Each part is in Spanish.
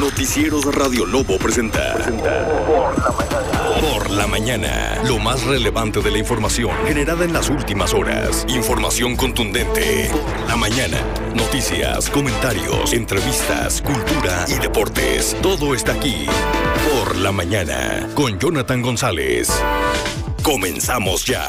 Noticieros Radio Lobo presenta Por la Mañana. Lo más relevante de la información generada en las últimas horas. Información contundente. Por la Mañana. Noticias, comentarios, entrevistas, cultura y deportes. Todo está aquí. Por la Mañana. Con Jonathan González. Comenzamos ya.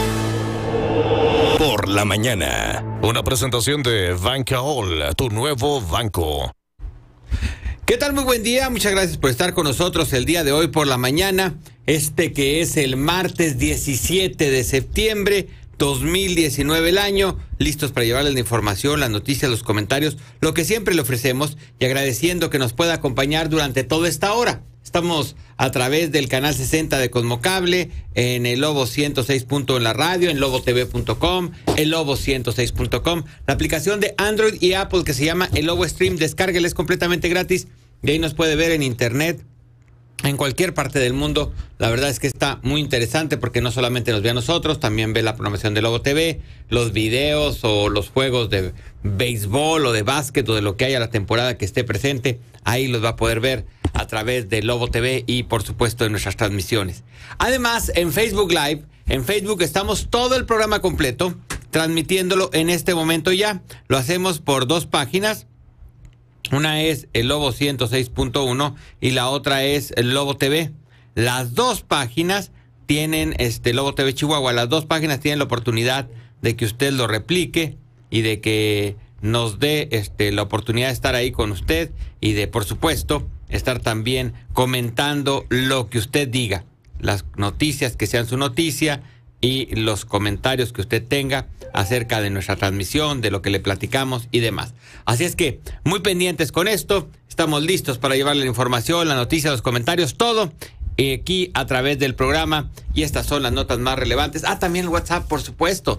Por la Mañana. Una presentación de Bancaol, tu nuevo banco. ¿Qué tal? Muy buen día, muchas gracias por estar con nosotros el día de hoy por la mañana, que es el martes 17 de septiembre 2019 el año, listos para llevarles la información, las noticias, los comentarios, lo que siempre le ofrecemos y agradeciendo que nos pueda acompañar durante toda esta hora. Estamos a través del canal 60 de Cosmocable, en el Lobo 106. En la radio, en lobotv.com, el Lobo 106.com, la aplicación de Android y Apple que se llama el Lobo Stream, descárguela, es completamente gratis, de ahí nos puede ver en internet, en cualquier parte del mundo. La verdad es que está muy interesante porque no solamente nos ve a nosotros, también ve la programación de Lobo TV, los videos o los juegos de béisbol o de básquet o de lo que haya la temporada que esté presente, ahí los va a poder ver a través de Lobo TV y por supuesto de nuestras transmisiones. Además, en Facebook Live, en Facebook estamos todo el programa completo, transmitiéndolo en este momento ya. Lo hacemos por dos páginas. Una es el Lobo 106.1 y la otra es el Lobo TV. Las dos páginas tienen Lobo TV Chihuahua. Las dos páginas tienen la oportunidad de que usted lo replique y de que nos dé la oportunidad de estar ahí con usted y de, por supuesto, estar también comentando lo que usted diga, las noticias que sean su noticia y los comentarios que usted tenga acerca de nuestra transmisión, de lo que le platicamos y demás. Así es que muy pendientes con esto, estamos listos para llevarle la información, la noticia, los comentarios, todo aquí a través del programa, y estas son las notas más relevantes. También el WhatsApp, por supuesto,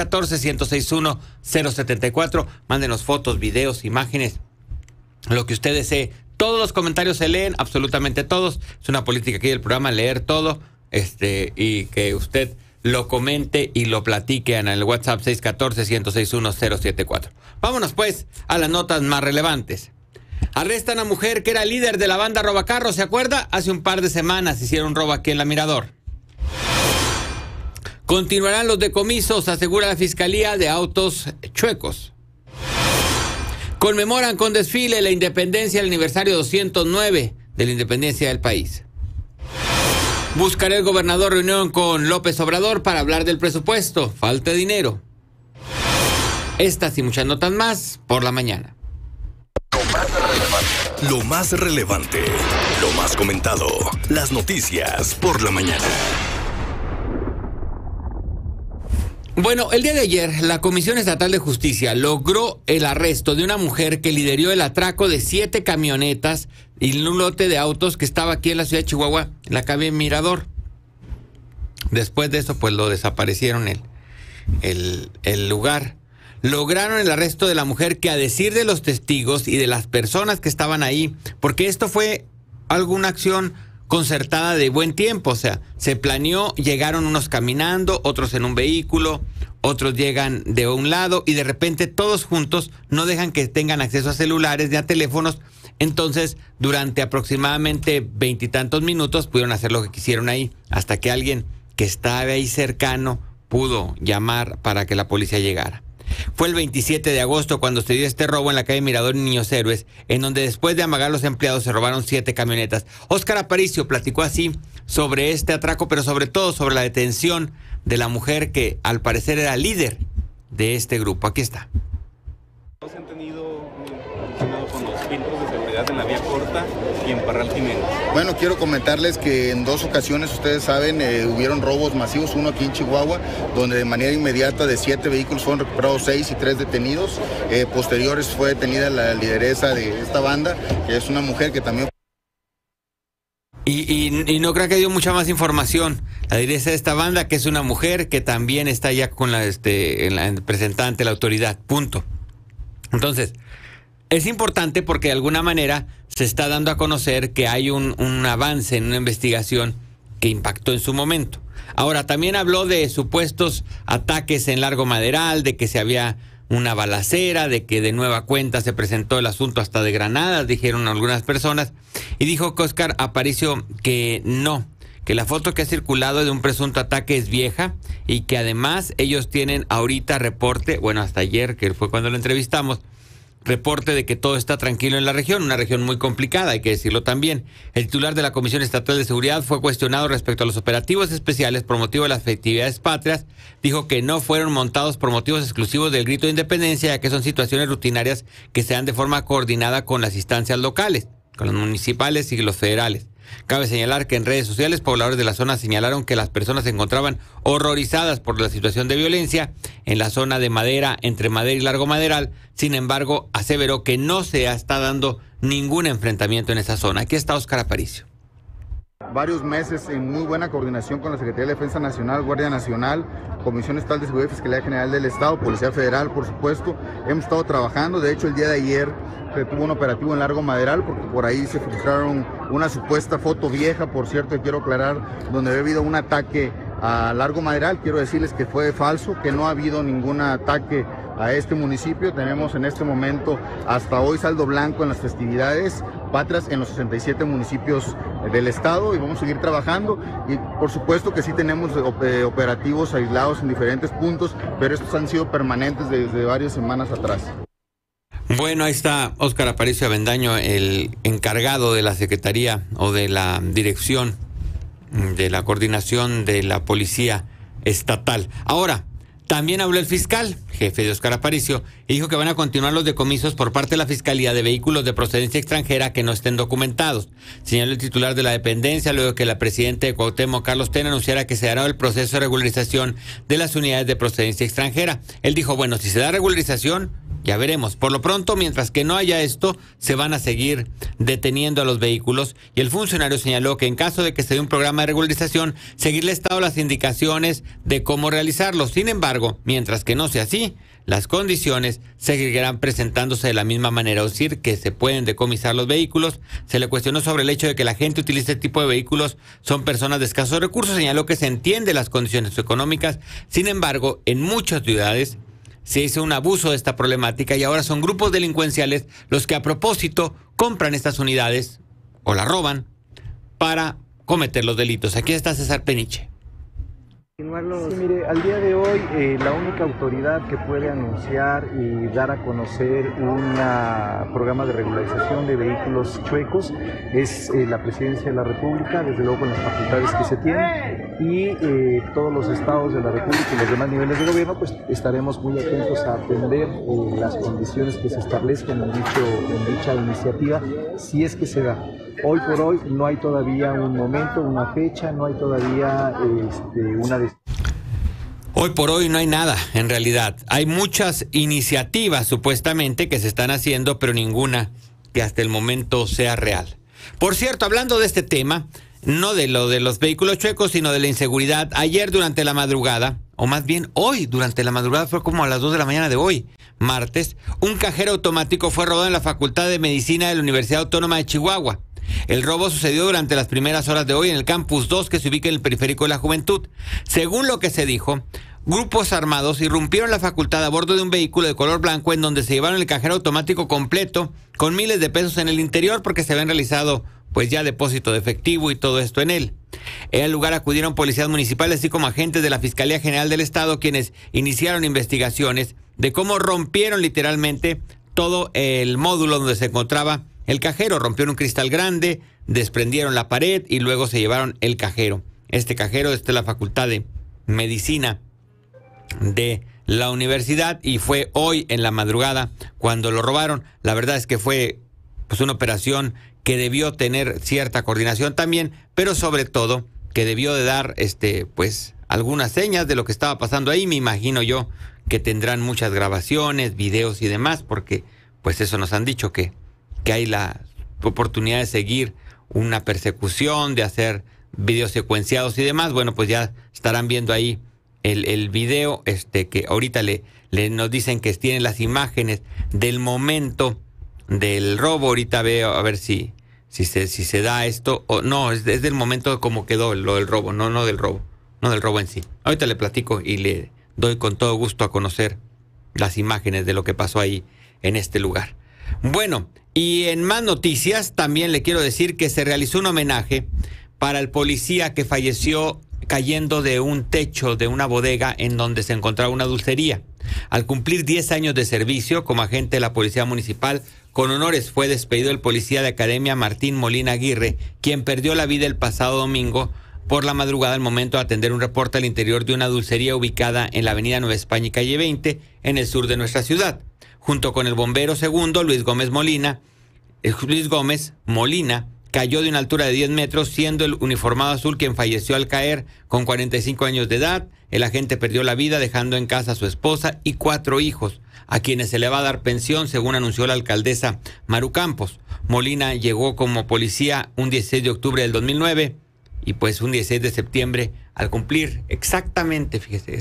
614-161-074, mándenos fotos, videos, imágenes, lo que usted desee. Todos los comentarios se leen, absolutamente todos. Es una política aquí del programa, leer todo, y que usted lo comente y lo platique en el WhatsApp 614-161-074. Vámonos pues a las notas más relevantes. Arrestan a mujer que era líder de la banda Robacarros, ¿se acuerda? Hace un par de semanas hicieron un robo aquí en La Mirador. Continuarán los decomisos, asegura la Fiscalía, de autos chuecos. Conmemoran con desfile la independencia, el aniversario 209 de la independencia del país. Buscará el gobernador reunión con López Obrador para hablar del presupuesto. Falta dinero. Estas y muchas notas más por la mañana. Lo más relevante, lo más comentado, las noticias por la mañana. Bueno, el día de ayer, la Comisión Estatal de Justicia logró el arresto de una mujer que lideró el atraco de 7 camionetas y un lote de autos que estaba aquí en la ciudad de Chihuahua, en la calle Mirador. Después de eso, pues lo desaparecieron el lugar. Lograron el arresto de la mujer que, a decir de los testigos y de las personas que estaban ahí, porque esto fue alguna acción concertada de buen tiempo, o sea, se planeó, llegaron unos caminando, otros en un vehículo, otros llegan de un lado y de repente todos juntos no dejan que tengan acceso a celulares ni a teléfonos. Entonces, durante aproximadamente 20 y tantos minutos pudieron hacer lo que quisieron ahí, hasta que alguien que estaba ahí cercano pudo llamar para que la policía llegara. Fue el 27 de agosto cuando se dio este robo en la calle Mirador y Niños Héroes, en donde después de amagar a los empleados se robaron 7 camionetas. Óscar Aparicio platicó así sobre este atraco, pero sobre todo sobre la detención de la mujer que al parecer era líder de este grupo. Aquí está. ¿No se han tenido relacionado con los filtros de seguridad en la vía corta y en Parral Jiménez? Bueno, quiero comentarles que en 2 ocasiones, ustedes saben, hubieron robos masivos, uno aquí en Chihuahua, donde de manera inmediata de 7 vehículos fueron recuperados 6 y 3 detenidos. Posteriores fue detenida la lideresa de esta banda, que es una mujer que también... Y no creo que dio mucha más información. La lideresa de esta banda, que es una mujer que también está ya con la representante de la autoridad. Punto. Entonces, es importante porque de alguna manera se está dando a conocer que hay un avance en una investigación que impactó en su momento. Ahora, también habló de supuestos ataques en Largo Maderal, de que se había una balacera, de que de nueva cuenta se presentó el asunto hasta de granadas, dijeron algunas personas, y dijo que Óscar Aparicio que no, que la foto que ha circulado de un presunto ataque es vieja y que además ellos tienen ahorita reporte, bueno, hasta ayer, que fue cuando lo entrevistamos, reporte de que todo está tranquilo en la región, una región muy complicada, hay que decirlo también. El titular de la Comisión Estatal de Seguridad fue cuestionado respecto a los operativos especiales por motivo de las festividades patrias. Dijo que no fueron montados por motivos exclusivos del grito de independencia, ya que son situaciones rutinarias que se dan de forma coordinada con las instancias locales, con los municipales y los federales. Cabe señalar que en redes sociales, pobladores de la zona señalaron que las personas se encontraban horrorizadas por la situación de violencia en la zona de Madera, entre Madera y Largo Maderal. Sin embargo, aseveró que no se está dando ningún enfrentamiento en esa zona. Aquí está Óscar Aparicio. Varios meses en muy buena coordinación con la Secretaría de Defensa Nacional, Guardia Nacional, Comisión Estatal de Seguridad y Fiscalía General del Estado, Policía Federal, por supuesto. Hemos estado trabajando, de hecho el día de ayer se tuvo un operativo en Largo Maderal porque por ahí se filtraron una supuesta foto vieja, por cierto, quiero aclarar, donde había habido un ataque a Largo Maderal. Quiero decirles que fue falso, que no ha habido ningún ataque a este municipio. Tenemos en este momento hasta hoy saldo blanco en las festividades patrias en los 67 municipios del estado y vamos a seguir trabajando y por supuesto que sí tenemos operativos aislados en diferentes puntos, pero estos han sido permanentes desde varias semanas atrás. Bueno, ahí está Óscar Aparicio Avendaño, el encargado de la Secretaría o de la Dirección de la Coordinación de la Policía Estatal. Ahora, también habló el fiscal, jefe de Óscar Aparicio, y dijo que van a continuar los decomisos por parte de la Fiscalía de vehículos de procedencia extranjera que no estén documentados. Señaló el titular de la dependencia luego que la presidenta de Cuauhtémoc, Carlos Tena, anunciara que se dará el proceso de regularización de las unidades de procedencia extranjera. Él dijo, bueno, si se da regularización, ya veremos. Por lo pronto, mientras que no haya esto, se van a seguir deteniendo a los vehículos. Y el funcionario señaló que en caso de que se dé un programa de regularización, seguirle al Estado las indicaciones de cómo realizarlo. Sin embargo, mientras que no sea así, las condiciones seguirán presentándose de la misma manera, es decir, que se pueden decomisar los vehículos. Se le cuestionó sobre el hecho de que la gente utilice este tipo de vehículos, son personas de escasos recursos. Señaló que se entiende las condiciones económicas. Sin embargo, en muchas ciudades se hizo un abuso de esta problemática y ahora son grupos delincuenciales los que a propósito compran estas unidades o las roban para cometer los delitos. Aquí está César Peniche. Sí, mire, al día de hoy la única autoridad que puede anunciar y dar a conocer un programa de regularización de vehículos chuecos es la Presidencia de la República, desde luego con las facultades que se tienen, y todos los estados de la República y los demás niveles de gobierno, pues estaremos muy atentos a atender las condiciones que se establezcan en dicha iniciativa, si es que se da. Hoy por hoy no hay todavía un momento, una fecha, no hay todavía una... Hoy por hoy no hay nada, en realidad. Hay muchas iniciativas supuestamente que se están haciendo, pero ninguna que hasta el momento sea real. Por cierto, hablando de este tema, no de lo de los vehículos chuecos, sino de la inseguridad, ayer durante la madrugada, o más bien hoy durante la madrugada, fue como a las 2 de la mañana de hoy, martes, un cajero automático fue robado en la Facultad de Medicina de la Universidad Autónoma de Chihuahua. El robo sucedió durante las primeras horas de hoy en el Campus 2 que se ubica en el Periférico de la Juventud. Según lo que se dijo, grupos armados irrumpieron la facultad a bordo de un vehículo de color blanco en donde se llevaron el cajero automático completo con miles de pesos en el interior porque se habían realizado pues ya depósito de efectivo y todo esto en él. En el lugar acudieron policías municipales así como agentes de la Fiscalía General del Estado quienes iniciaron investigaciones de cómo rompieron literalmente todo el módulo donde se encontraba el cajero. Rompieron un cristal grande, desprendieron la pared y luego se llevaron el cajero. Este cajero es de la Facultad de Medicina de la universidad y fue hoy en la madrugada cuando lo robaron. La verdad es que fue pues una operación que debió tener cierta coordinación también, pero sobre todo que debió de dar pues algunas señas de lo que estaba pasando ahí. Me imagino yo que tendrán muchas grabaciones, videos y demás, porque pues eso nos han dicho que hay la oportunidad de seguir una persecución, de hacer videos secuenciados y demás. Bueno, pues ya estarán viendo ahí el video que ahorita nos dicen que tienen las imágenes del momento del robo. Ahorita veo a ver si se da esto o no, es del momento de cómo quedó lo del robo, no del robo en sí. Ahorita le platico y le doy con todo gusto a conocer las imágenes de lo que pasó ahí en este lugar. Bueno, y en más noticias también le quiero decir que se realizó un homenaje para el policía que falleció cayendo de un techo de una bodega en donde se encontraba una dulcería. Al cumplir 10 años de servicio como agente de la Policía Municipal, con honores fue despedido el policía de academia Martín Molina Aguirre, quien perdió la vida el pasado domingo por la madrugada al momento de atender un reporte al interior de una dulcería ubicada en la avenida Nueva España y calle 20, en el sur de nuestra ciudad. Junto con el bombero segundo, Luis Gómez Molina, cayó de una altura de 10 metros, siendo el uniformado azul quien falleció al caer con 45 años de edad. El agente perdió la vida dejando en casa a su esposa y 4 hijos, a quienes se le va a dar pensión, según anunció la alcaldesa Maru Campos. Molina llegó como policía un 16 de octubre del 2009 y pues un 16 de septiembre, al cumplir exactamente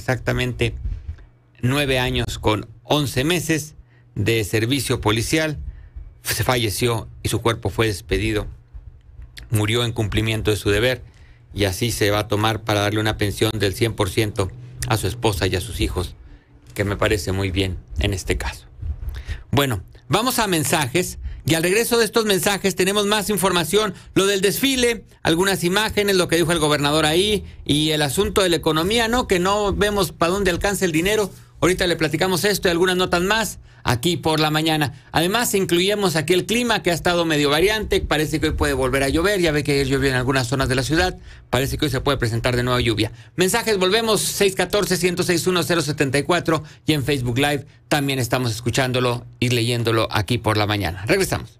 9 años con 11 meses de servicio policial, se falleció y su cuerpo fue despedido. Murió en cumplimiento de su deber y así se va a tomar para darle una pensión del 100% a su esposa y a sus hijos, que me parece muy bien en este caso. Bueno, vamos a mensajes y al regreso de estos mensajes tenemos más información, lo del desfile, algunas imágenes, lo que dijo el gobernador ahí y el asunto de la economía, ¿no? Que no vemos para dónde alcanza el dinero. Ahorita le platicamos esto y algunas notas más aquí por la mañana. Además, incluimos aquí el clima que ha estado medio variante. Parece que hoy puede volver a llover. Ya ve que ayer llovió en algunas zonas de la ciudad. Parece que hoy se puede presentar de nuevo lluvia. Mensajes, volvemos 614-106-1074 y en Facebook Live también estamos escuchándolo y leyéndolo aquí por la mañana. Regresamos.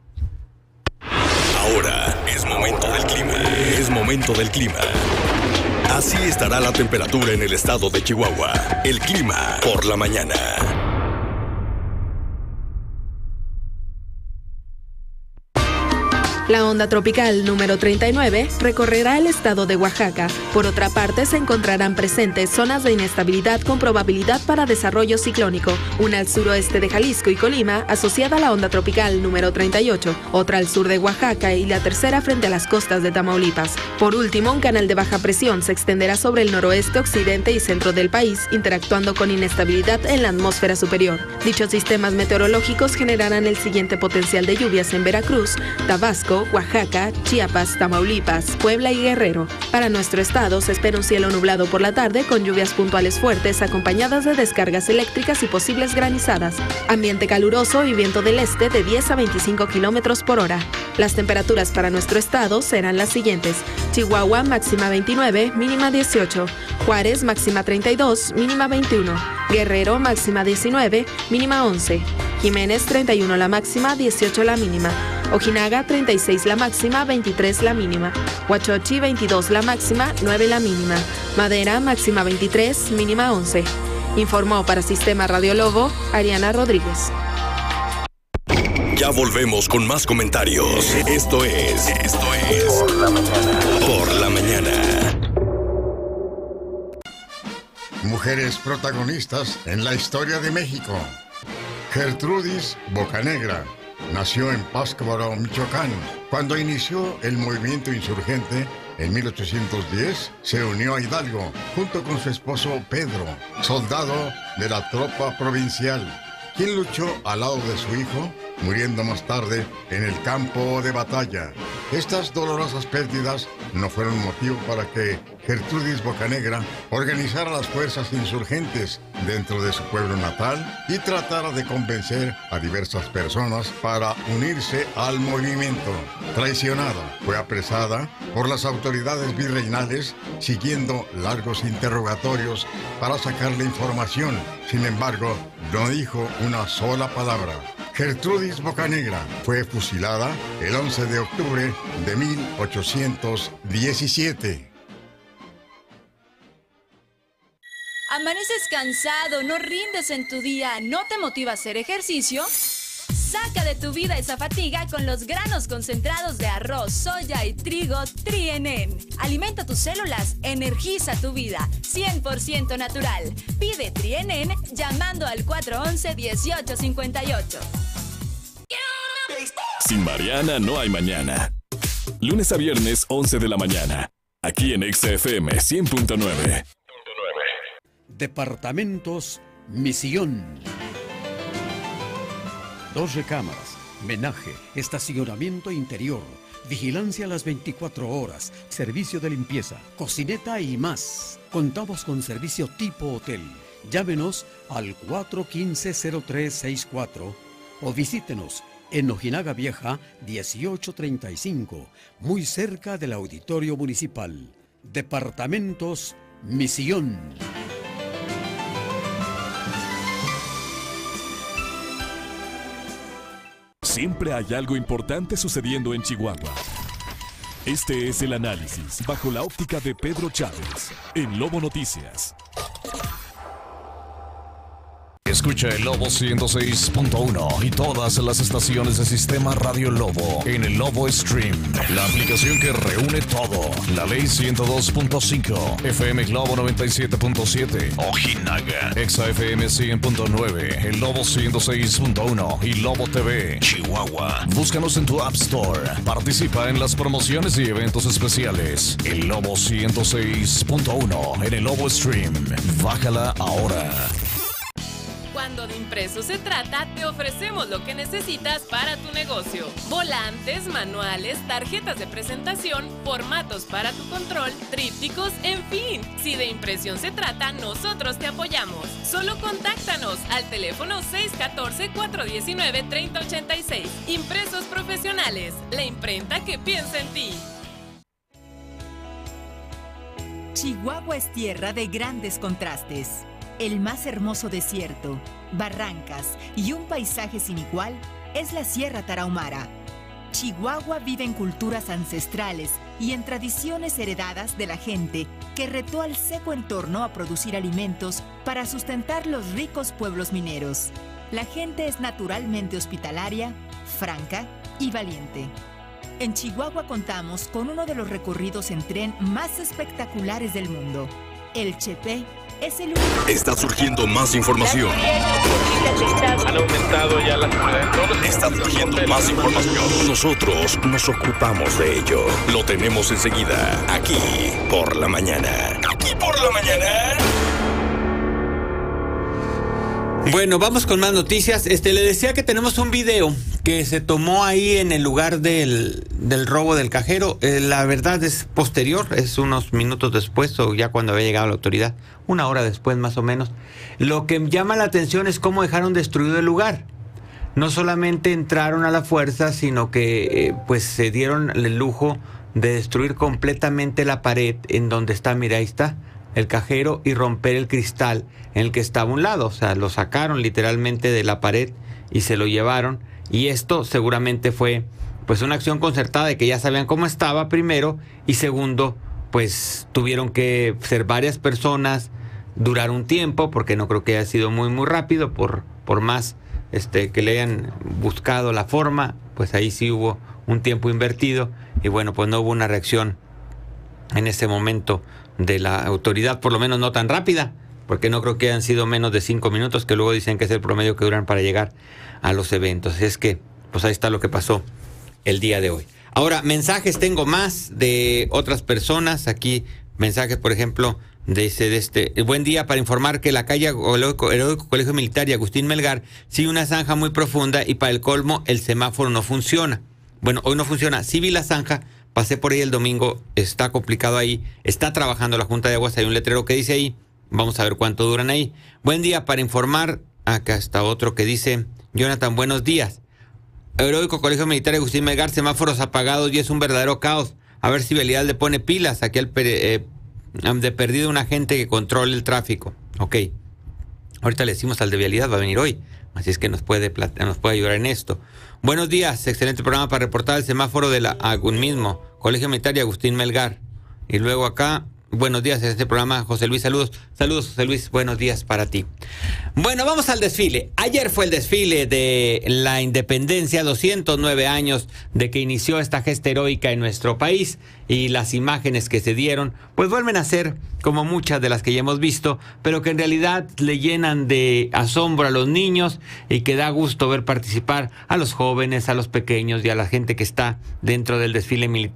Ahora es momento del clima. Es momento del clima. Así estará la temperatura en el estado de Chihuahua. El clima por la mañana. La onda tropical número 39 recorrerá el estado de Oaxaca. Por otra parte, se encontrarán presentes zonas de inestabilidad con probabilidad para desarrollo ciclónico. Una al suroeste de Jalisco y Colima, asociada a la onda tropical número 38. Otra al sur de Oaxaca y la tercera frente a las costas de Tamaulipas. Por último, un canal de baja presión se extenderá sobre el noroeste, occidente y centro del país, interactuando con inestabilidad en la atmósfera superior. Dichos sistemas meteorológicos generarán el siguiente potencial de lluvias en Veracruz, Tabasco, Oaxaca, Chiapas, Tamaulipas, Puebla y Guerrero. Para nuestro estado se espera un cielo nublado por la tarde con lluvias puntuales fuertes acompañadas de descargas eléctricas y posibles granizadas. Ambiente caluroso y viento del este de 10 a 25 kilómetros por hora. Las temperaturas para nuestro estado serán las siguientes: Chihuahua máxima 29, mínima 18. Juárez máxima 32, mínima 21. Guerrero máxima 19, mínima 11. Jiménez 31 la máxima, 18 la mínima. Ojinaga 36 la máxima, 23 la mínima. Huachochi 22 la máxima, 9 la mínima. Madera máxima 23, mínima 11. Informó para Sistema Radio Lobo, Ariana Rodríguez. Ya volvemos con más comentarios. Esto es Por la mañana. Por la mañana. Mujeres protagonistas en la historia de México. Gertrudis Bocanegra nació en Pátzcuaro, Michoacán. Cuando inició el movimiento insurgente en 1810, se unió a Hidalgo junto con su esposo Pedro, soldado de la tropa provincial, quien luchó al lado de su hijo, muriendo más tarde en el campo de batalla. Estas dolorosas pérdidas no fueron motivo para que Gertrudis Bocanegra organizara las fuerzas insurgentes dentro de su pueblo natal y tratara de convencer a diversas personas para unirse al movimiento. Traicionada, fue apresada por las autoridades virreinales siguiendo largos interrogatorios para sacarle información. Sin embargo, no dijo una sola palabra. Gertrudis Bocanegra fue fusilada el 11 de octubre de 1817. ¿Amaneces cansado, no rindes en tu día, no te motiva a hacer ejercicio? Saca de tu vida esa fatiga con los granos concentrados de arroz, soya y trigo Tri-en-en. Alimenta tus células, energiza tu vida, 100% natural. Pide Tri-en-en llamando al 411-1858. Sin Mariana no hay mañana. Lunes a viernes, 11 de la mañana. Aquí en XFM 100.9. Departamentos Misión. 2 recámaras, menaje, estacionamiento interior, vigilancia a las 24 horas, servicio de limpieza, cocineta y más. Contamos con servicio tipo hotel. Llámenos al 415-0364 o visítenos en Ojinaga Vieja 1835, muy cerca del Auditorio Municipal. Departamentos Misión. Siempre hay algo importante sucediendo en Chihuahua. Este es el análisis bajo la óptica de Pedro Chávez en Lobo Noticias. Escucha el Lobo 106.1 y todas las estaciones de Sistema Radio Lobo en el Lobo Stream, la aplicación que reúne todo. La Ley 102.5, FM Globo 97.7, Ojinaga, Exa FM 100.9, el Lobo 106.1 y Lobo TV, Chihuahua. Búscanos en tu App Store. Participa en las promociones y eventos especiales. El Lobo 106.1 en el Lobo Stream. Bájala ahora. Cuando de impresos se trata, te ofrecemos lo que necesitas para tu negocio. Volantes, manuales, tarjetas de presentación, formatos para tu control, trípticos, en fin. Si de impresión se trata, nosotros te apoyamos. Solo contáctanos al teléfono 614-419-3086. Impresos Profesionales, la imprenta que piensa en ti. Chihuahua es tierra de grandes contrastes. El más hermoso desierto, barrancas y un paisaje sin igual es la Sierra Tarahumara. Chihuahua vive en culturas ancestrales y en tradiciones heredadas de la gente que retó al seco entorno a producir alimentos para sustentar los ricos pueblos mineros. La gente es naturalmente hospitalaria, franca y valiente. En Chihuahua contamos con uno de los recorridos en tren más espectaculares del mundo, el Chepe. Está surgiendo más información. Han aumentado ya las pruebas. Está surgiendo más información. Nosotros nos ocupamos de ello. Lo tenemos enseguida, aquí por la mañana. Aquí por la mañana. Bueno, vamos con más noticias. Le decía que tenemos un video que se tomó ahí en el lugar del robo del cajero. La verdad es posterior, es unos minutos después o ya cuando había llegado la autoridad, 1 hora después más o menos. Lo que llama la atención es cómo dejaron destruido el lugar. No solamente entraron a la fuerza, sino que pues se dieron el lujo de destruir completamente la pared en donde está, mira, ahí está el cajero, y romper el cristal en el que estaba a un lado. O sea, lo sacaron literalmente de la pared y se lo llevaron. Y esto seguramente fue pues una acción concertada de que ya sabían cómo estaba, primero, y segundo, pues tuvieron que ser varias personas, durar un tiempo, porque no creo que haya sido muy rápido, por más que le hayan buscado la forma, pues ahí sí hubo un tiempo invertido, y bueno, pues no hubo una reacción en ese momento de la autoridad, por lo menos no tan rápida, porque no creo que hayan sido menos de 5 minutos, que luego dicen que es el promedio que duran para llegar a los eventos. Es que, pues ahí está lo que pasó el día de hoy. Ahora, mensajes tengo más de otras personas. Aquí, mensajes, por ejemplo, de buen día, para informar que la calle Heroico Colegio Militar y Agustín Melgar sigue una zanja muy profunda y para el colmo el semáforo no funciona. Bueno, hoy no funciona. Sí vi la zanja, pasé por ahí el domingo, está complicado ahí, está trabajando la Junta de Aguas, hay un letrero que dice ahí, vamos a ver cuánto duran ahí. Buen día, para informar, acá está otro que dice, Jonathan, buenos días. Heroico Colegio Militar Agustín Melgar, semáforos apagados y es un verdadero caos. A ver si Vialidad le pone pilas aquí de perdido un agente que controle el tráfico. Ok, ahorita le decimos al de Vialidad, va a venir hoy, así es que nos puede ayudar en esto. Buenos días, excelente programa para reportar el semáforo de la mismo Colegio Militar y Agustín Melgar. Y luego acá, buenos días, este programa, José Luis, saludos, José Luis, buenos días para ti. Bueno, vamos al desfile. Ayer fue el desfile de la independencia, 209 años de que inició esta gesta heroica en nuestro país, y las imágenes que se dieron, pues vuelven a ser como muchas de las que ya hemos visto, pero que en realidad le llenan de asombro a los niños y que da gusto ver participar a los jóvenes, a los pequeños y a la gente que está dentro del desfile militar.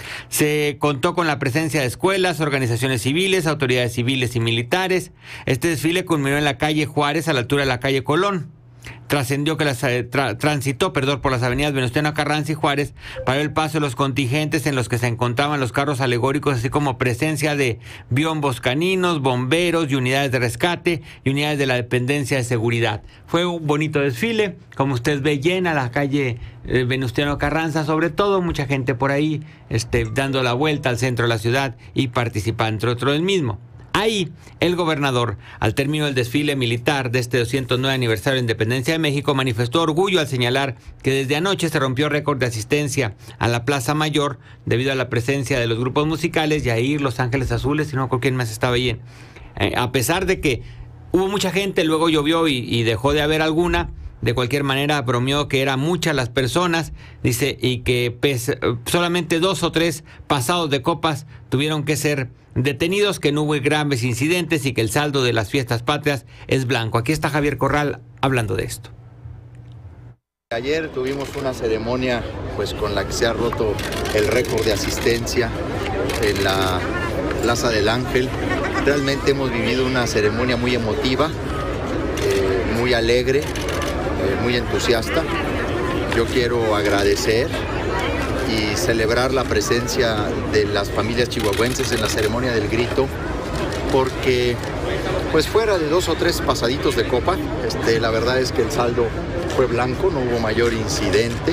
Se contó con la presencia de escuelas, organizaciones civiles, autoridades civiles y militares. Este desfile culminó en la calle Juárez, a la altura de la calle Colón. Trascendió que transitó por las avenidas Venustiano Carranza y Juárez para el paso de los contingentes en los que se encontraban los carros alegóricos, así como presencia de biombos caninos, bomberos y unidades de rescate y unidades de la dependencia de seguridad. Fue un bonito desfile, como usted ve, llena la calle Venustiano Carranza, sobre todo mucha gente por ahí dando la vuelta al centro de la ciudad y participando dentro del mismo. Ahí, el gobernador, al término del desfile militar de este 209 aniversario de Independencia de México, manifestó orgullo al señalar que desde anoche se rompió récord de asistencia a la Plaza Mayor debido a la presencia de los grupos musicales Yair, Los Ángeles Azules, y no recuerdo quién más estaba ahí. A pesar de que hubo mucha gente, luego llovió y dejó de haber alguna. De cualquier manera, bromeó que eran muchas las personas, dice, y que solamente 2 o 3 pasados de copas tuvieron que ser detenidos, que no hubo graves incidentes y que el saldo de las fiestas patrias es blanco. Aquí está Javier Corral hablando de esto. Ayer tuvimos una ceremonia con la que se ha roto el récord de asistencia en la Plaza del Ángel. Realmente hemos vivido una ceremonia muy emotiva, muy alegre, muy entusiasta. Yo quiero agradecer y celebrar la presencia de las familias chihuahuenses en la ceremonia del grito, porque fuera de 2 o 3 pasaditos de copa, la verdad es que el saldo fue blanco, no hubo mayor incidente.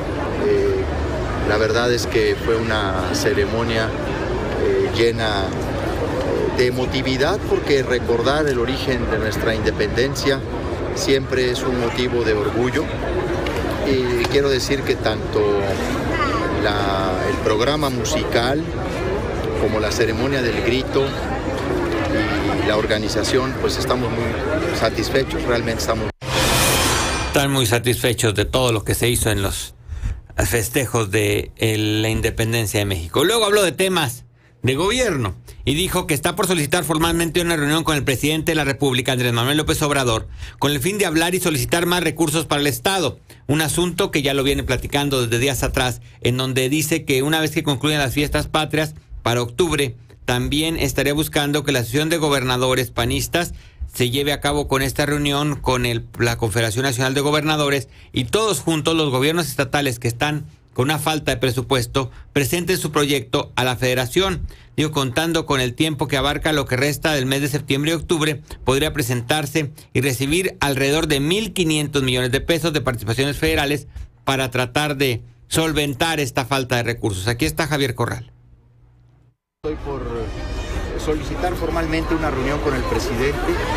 La verdad es que fue una ceremonia llena de emotividad, porque recordar el origen de nuestra independencia siempre es un motivo de orgullo. Y quiero decir que tanto el programa musical como la ceremonia del grito y la organización, estamos muy satisfechos, realmente están muy satisfechos de todo lo que se hizo en los festejos de la independencia de México. Luego habló de temas de gobierno y dijo que está por solicitar formalmente una reunión con el presidente de la República, Andrés Manuel López Obrador, con el fin de hablar y solicitar más recursos para el Estado. Un asunto que ya lo viene platicando desde días atrás, en donde dice que una vez que concluyan las fiestas patrias, para octubre, también estaría buscando que la Asociación de Gobernadores Panistas se lleve a cabo con esta reunión con la Confederación Nacional de Gobernadores, y todos juntos los gobiernos estatales que están con una falta de presupuesto presenten su proyecto a la Federación. Digo, contando con el tiempo que abarca lo que resta del mes de septiembre y octubre, podría presentarse y recibir alrededor de 1.500 millones de pesos de participaciones federales para tratar de solventar esta falta de recursos. Aquí está Javier Corral. Estoy por solicitar formalmente una reunión con el presidente,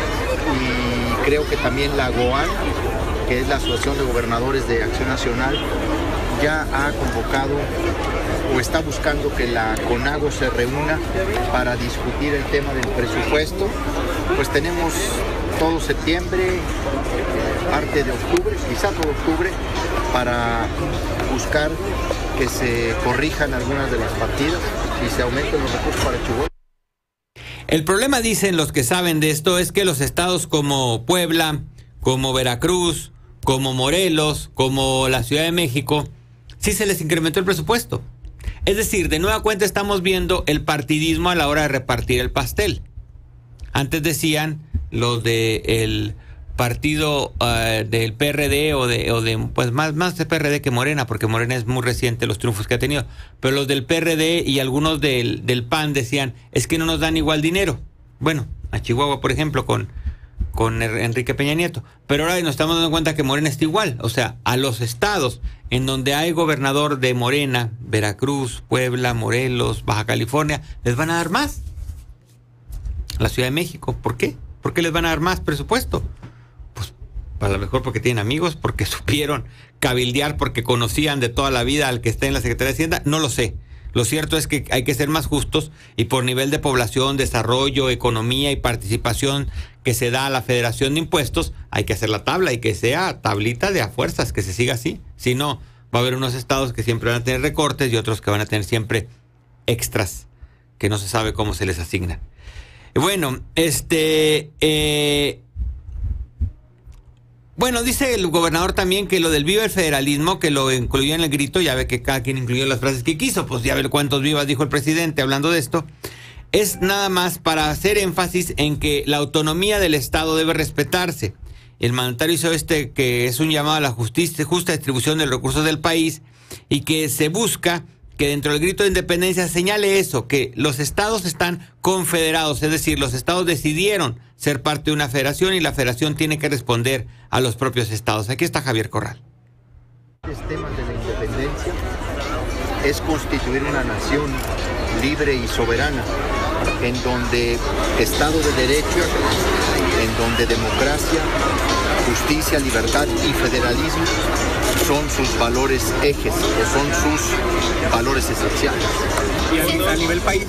y creo que también la GOAN, que es la Asociación de Gobernadores de Acción Nacional, ya ha convocado o está buscando que la CONAGO se reúna para discutir el tema del presupuesto. Tenemos todo septiembre, parte de octubre, quizá todo octubre, para buscar que se corrijan algunas de las partidas y se aumenten los recursos para Chihuahua. El problema, dicen los que saben de esto, es que los estados como Puebla, como Veracruz, como Morelos, como la Ciudad de México, sí se les incrementó el presupuesto. Es decir, de nueva cuenta estamos viendo el partidismo a la hora de repartir el pastel. Antes decían los del partido del PRD o de pues más de PRD que Morena, porque Morena es muy reciente los triunfos que ha tenido, pero los del PRD y algunos del PAN decían, es que no nos dan igual dinero. Bueno, a Chihuahua, por ejemplo, con Enrique Peña Nieto. Pero ahora nos estamos dando cuenta que Morena está igual. O sea, a los estados en donde hay gobernador de Morena, Veracruz, Puebla, Morelos, Baja California, les van a dar más. La Ciudad de México, ¿por qué? ¿Por qué les van a dar más presupuesto? Pues a lo mejor porque tienen amigos, porque supieron cabildear, porque conocían de toda la vida al que está en la Secretaría de Hacienda. No lo sé. Lo cierto es que hay que ser más justos, y por nivel de población, desarrollo, economía y participación que se da a la Federación de Impuestos, hay que hacer la tabla y que sea tablita de a fuerzas, que se siga así. Si no, va a haber unos estados que siempre van a tener recortes y otros que van a tener siempre extras que no se sabe cómo se les asignan. Bueno, Bueno, dice el gobernador también que lo del viva el federalismo, que lo incluyó en el grito, ya ve que cada quien incluyó las frases que quiso, pues ya ver cuántos vivas dijo el presidente hablando de esto, es nada más para hacer énfasis en que la autonomía del Estado debe respetarse. El mandatario hizo que es un llamado a la justa distribución de los recursos del país y que se busca que dentro del grito de independencia señale eso, que los estados están confederados, es decir, los estados decidieron ser parte de una federación y la federación tiene que responder a los propios estados. Aquí está Javier Corral. Los temas de la independencia es constituir una nación libre y soberana, en donde Estado de Derecho, en donde democracia, justicia, libertad y federalismo son sus valores ejes, o son sus valores esenciales. Y a nivel país.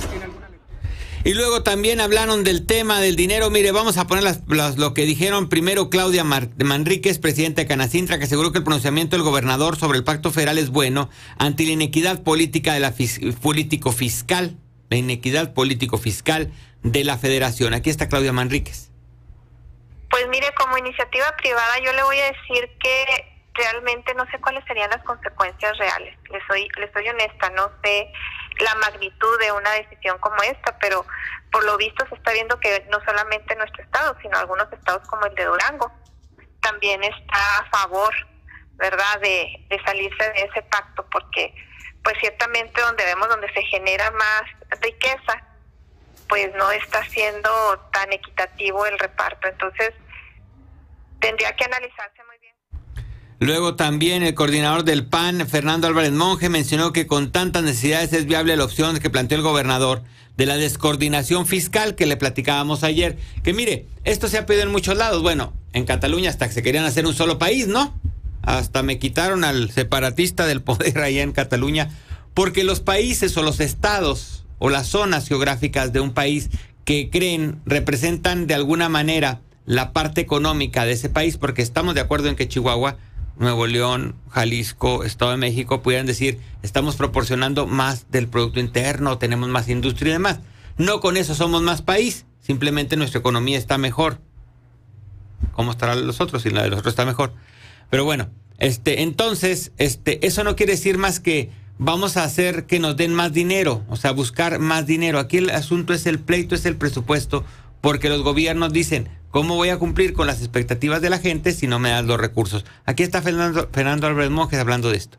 Y luego también hablaron del tema del dinero. Mire, vamos a poner lo que dijeron primero Claudia Manríquez, presidenta de Canacintra, que aseguró que el pronunciamiento del gobernador sobre el pacto federal es bueno ante la inequidad política de la político-fiscal, la inequidad político-fiscal de la federación. Aquí está Claudia Manríquez. Pues mire, como iniciativa privada yo le voy a decir que realmente no sé cuáles serían las consecuencias reales. Les soy honesta, no sé la magnitud de una decisión como esta, pero por lo visto se está viendo que no solamente nuestro estado, sino algunos estados como el de Durango también está a favor, ¿verdad?, de salirse de ese pacto, porque pues ciertamente donde se genera más riqueza, pues no está siendo tan equitativo el reparto. Entonces tendría que analizarse muy bien. Luego también el coordinador del PAN, Fernando Álvarez Monge, mencionó que con tantas necesidades es viable la opción que planteó el gobernador de la descoordinación fiscal que le platicábamos ayer. Que mire, esto se ha pedido en muchos lados. Bueno, en Cataluña hasta que se querían hacer un solo país, ¿no? Hasta me quitaron al separatista del poder allá en Cataluña, porque los países o los estados o las zonas geográficas de un país que creen representan de alguna manera la parte económica de ese país, porque estamos de acuerdo en que Chihuahua, Nuevo León, Jalisco, Estado de México pudieran decir, estamos proporcionando más del Producto Interno, tenemos más industria y demás. No con eso somos más país, simplemente nuestra economía está mejor. ¿Cómo estarán los otros? Si la de los otros está mejor. Pero bueno, entonces, eso no quiere decir más que vamos a hacer que nos den más dinero, o sea, buscar más dinero. Aquí el asunto es el pleito, es el presupuesto, porque los gobiernos dicen, ¿cómo voy a cumplir con las expectativas de la gente si no me das los recursos? Aquí está Fernando Álvarez Monge hablando de esto.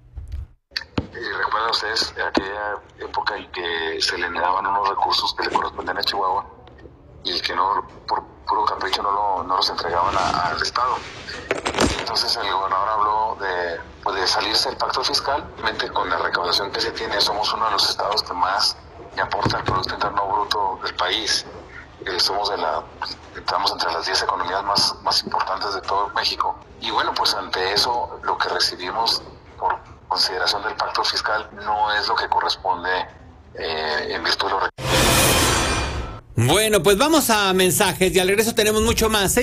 ¿Recuerdan ustedes aquella época en que se le negaban unos recursos que le correspondían a Chihuahua y que no, por puro capricho no los entregaban al Estado? Entonces el gobernador habló de salirse del pacto fiscal. Realmente con la recaudación que se tiene somos uno de los estados que más le aporta al Producto Interno Bruto del país. Estamos entre las 10 economías más importantes de todo México. Y bueno, pues ante eso lo que recibimos por consideración del pacto fiscal no es lo que corresponde en virtud de los recursos. Bueno, pues vamos a mensajes y al regreso tenemos mucho más.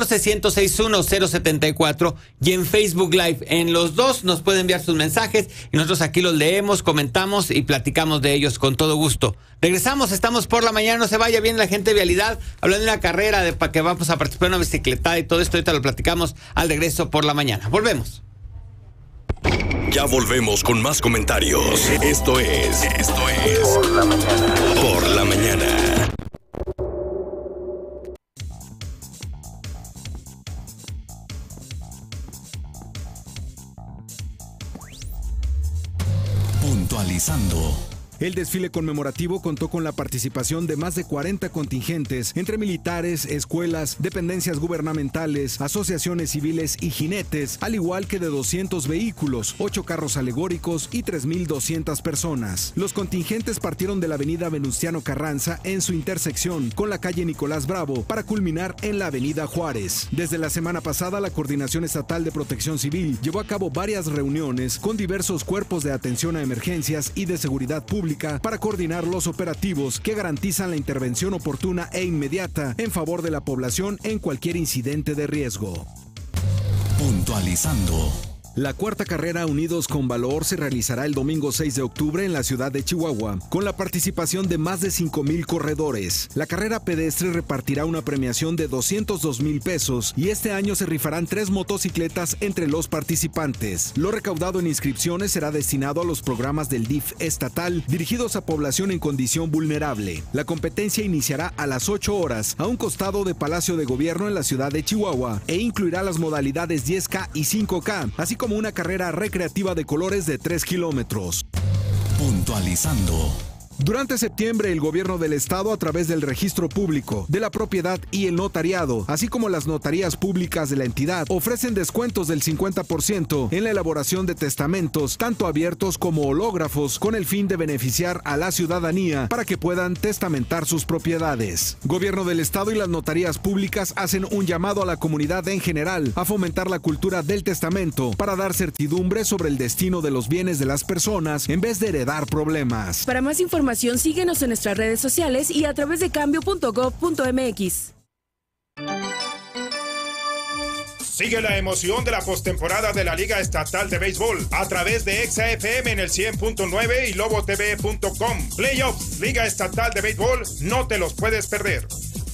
614-106-1074 y en Facebook Live. En los dos nos pueden enviar sus mensajes y nosotros aquí los leemos, comentamos y platicamos de ellos con todo gusto. Regresamos, estamos por la mañana, no se vaya, viene la gente de Vialidad, hablando de una carrera para que vamos a participar en una bicicletada y todo esto, ahorita lo platicamos al regreso por la mañana. Volvemos. Ya volvemos con más comentarios. Esto es Por la Mañana. Por la Mañana. Puntualizando. El desfile conmemorativo contó con la participación de más de 40 contingentes, entre militares, escuelas, dependencias gubernamentales, asociaciones civiles y jinetes, al igual que de 200 vehículos, 8 carros alegóricos y 3,200 personas. Los contingentes partieron de la avenida Venustiano Carranza en su intersección con la calle Nicolás Bravo para culminar en la avenida Juárez. Desde la semana pasada, la Coordinación Estatal de Protección Civil llevó a cabo varias reuniones con diversos cuerpos de atención a emergencias y de seguridad pública para coordinar los operativos que garantizan la intervención oportuna e inmediata en favor de la población en cualquier incidente de riesgo. Puntualizando. La cuarta carrera Unidos con Valor se realizará el domingo 6 de octubre en la ciudad de Chihuahua, con la participación de más de 5,000 corredores. La carrera pedestre repartirá una premiación de 202,000 pesos y este año se rifarán 3 motocicletas entre los participantes. Lo recaudado en inscripciones será destinado a los programas del DIF estatal dirigidos a población en condición vulnerable. La competencia iniciará a las 8 horas a un costado de Palacio de Gobierno en la ciudad de Chihuahua e incluirá las modalidades 10K y 5K, así como una carrera recreativa de colores de 3 kilómetros. Puntualizando. Durante septiembre, el gobierno del estado, a través del registro público de la propiedad y el notariado, así como las notarías públicas de la entidad, ofrecen descuentos del 50% en la elaboración de testamentos, tanto abiertos como hológrafos, con el fin de beneficiar a la ciudadanía para que puedan testamentar sus propiedades. Gobierno del estado y las notarías públicas hacen un llamado a la comunidad en general a fomentar la cultura del testamento para dar certidumbre sobre el destino de los bienes de las personas en vez de heredar problemas. Para más información, síguenos en nuestras redes sociales y a través de cambio.gov.mx. Sigue la emoción de la postemporada de la Liga Estatal de Béisbol a través de Exa FM en el 100.9 y lobotv.com. Playoffs, Liga Estatal de Béisbol, no te los puedes perder.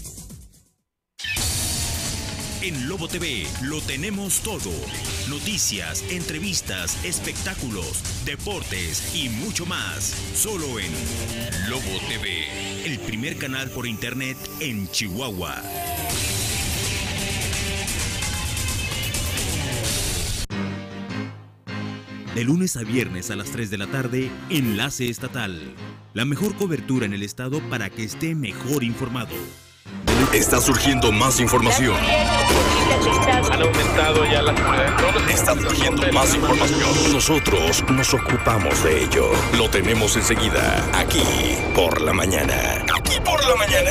En Lobo TV lo tenemos todo. Noticias, entrevistas, espectáculos, deportes y mucho más. Solo en Lobo TV, el primer canal por internet en Chihuahua. De lunes a viernes a las 3 de la tarde, Enlace Estatal. La mejor cobertura en el estado para que esté mejor informado. Está surgiendo más información. Han aumentado ya las pruebas. Está surgiendo más información. Nosotros nos ocupamos de ello. Lo tenemos enseguida, aquí por la mañana. Aquí por la mañana.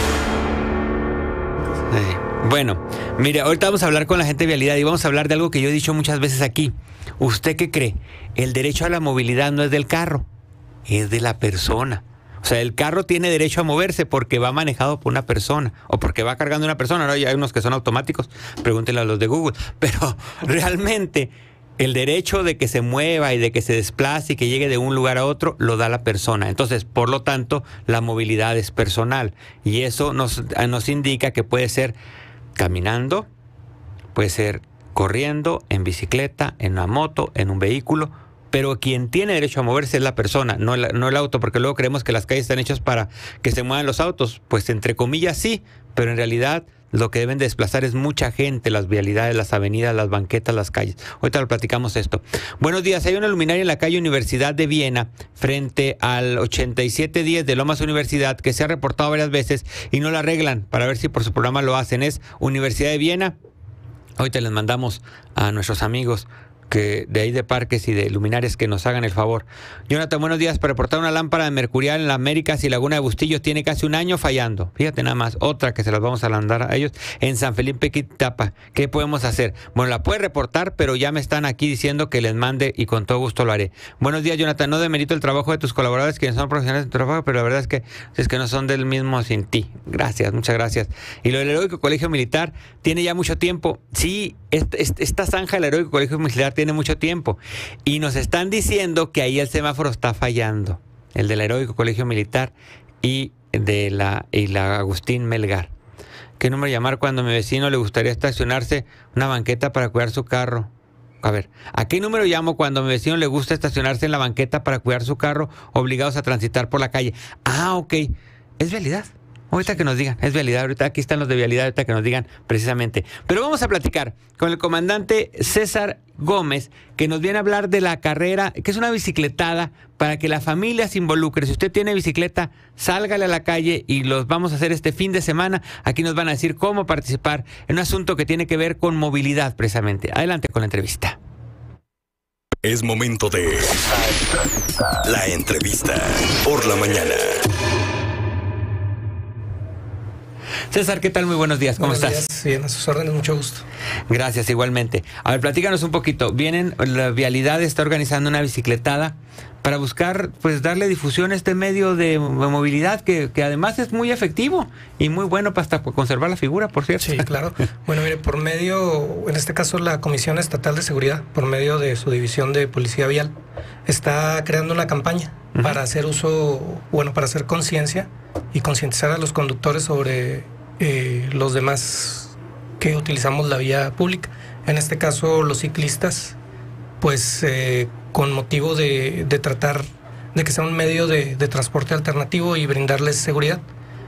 Bueno, mire, ahorita vamos a hablar con la gente de vialidad y vamos a hablar de algo que yo he dicho muchas veces aquí. ¿Usted qué cree? El derecho a la movilidad no es del carro, es de la persona. O sea, el carro tiene derecho a moverse porque va manejado por una persona o porque va cargando una persona. Ahora hay unos que son automáticos, pregúntenle a los de Google. Pero realmente el derecho de que se mueva y de que se desplace y que llegue de un lugar a otro lo da la persona. Entonces, por lo tanto, la movilidad es personal. Y eso nos indica que puede ser caminando, puede ser corriendo, en bicicleta, en una moto, en un vehículo. Pero quien tiene derecho a moverse es la persona, no el auto, porque luego creemos que las calles están hechas para que se muevan los autos. Pues entre comillas sí, pero en realidad lo que deben desplazar es mucha gente, las vialidades, las avenidas, las banquetas, las calles. Ahorita lo platicamos esto. Buenos días, hay una luminaria en la calle Universidad de Viena, frente al 8710 de Lomas Universidad, que se ha reportado varias veces y no la arreglan, para ver si por su programa lo hacen. Es Universidad de Viena. Ahorita les mandamos a nuestros amigos que de ahí de Parques y de Luminares que nos hagan el favor. Jonathan, buenos días. Para reportar una lámpara de mercurial en la Américas y Laguna de Bustillos tiene casi un año fallando. Fíjate nada más, otra que se las vamos a mandar a ellos en San Felipe Quitapa. ¿Qué podemos hacer? Bueno, la puede reportar, pero ya me están aquí diciendo que les mande y con todo gusto lo haré. Buenos días, Jonathan. No demerito el trabajo de tus colaboradores, quienes son profesionales de tu trabajo, pero la verdad es que no son del mismo sin ti. Gracias, muchas gracias. Y lo del Heroico Colegio Militar tiene ya mucho tiempo. Sí, esta zanja del Heroico Colegio Militar tiene mucho tiempo y nos están diciendo que ahí el semáforo está fallando, el del Heroico Colegio Militar y la Agustín Melgar. ¿Qué número llamar cuando a mi vecino le gustaría estacionarse una banqueta para cuidar su carro? A ver, ¿a qué número llamo cuando a mi vecino le gusta estacionarse en la banqueta para cuidar su carro, obligados a transitar por la calle? Ah, ok, es vialidad. Ahorita que nos digan, es vialidad, ahorita aquí están los de vialidad, ahorita que nos digan precisamente. Pero vamos a platicar con el comandante César Gómez, que nos viene a hablar de la carrera, que es una bicicletada para que la familia se involucre. Si usted tiene bicicleta, sálgale a la calle y los vamos a hacer este fin de semana. Aquí nos van a decir cómo participar en un asunto que tiene que ver con movilidad precisamente. Adelante con la entrevista. Es momento de la entrevista por la mañana. César, ¿qué tal? Muy buenos días, ¿cómo estás? Buenos días, bien, a sus órdenes, mucho gusto. Gracias, igualmente. A ver, platícanos un poquito. La Vialidad está organizando una bicicletada para buscar, pues, darle difusión a este medio de movilidad que además es muy efectivo y muy bueno para hasta conservar la figura, por cierto. Sí, claro. Bueno, mire, por medio, en este caso la Comisión Estatal de Seguridad, por medio de su división de Policía Vial, está creando una campaña para hacer para hacer conciencia y concientizar a los conductores sobre los demás que utilizamos la vía pública. En este caso, los ciclistas, pues con motivo de tratar de que sea un medio de transporte alternativo y brindarles seguridad.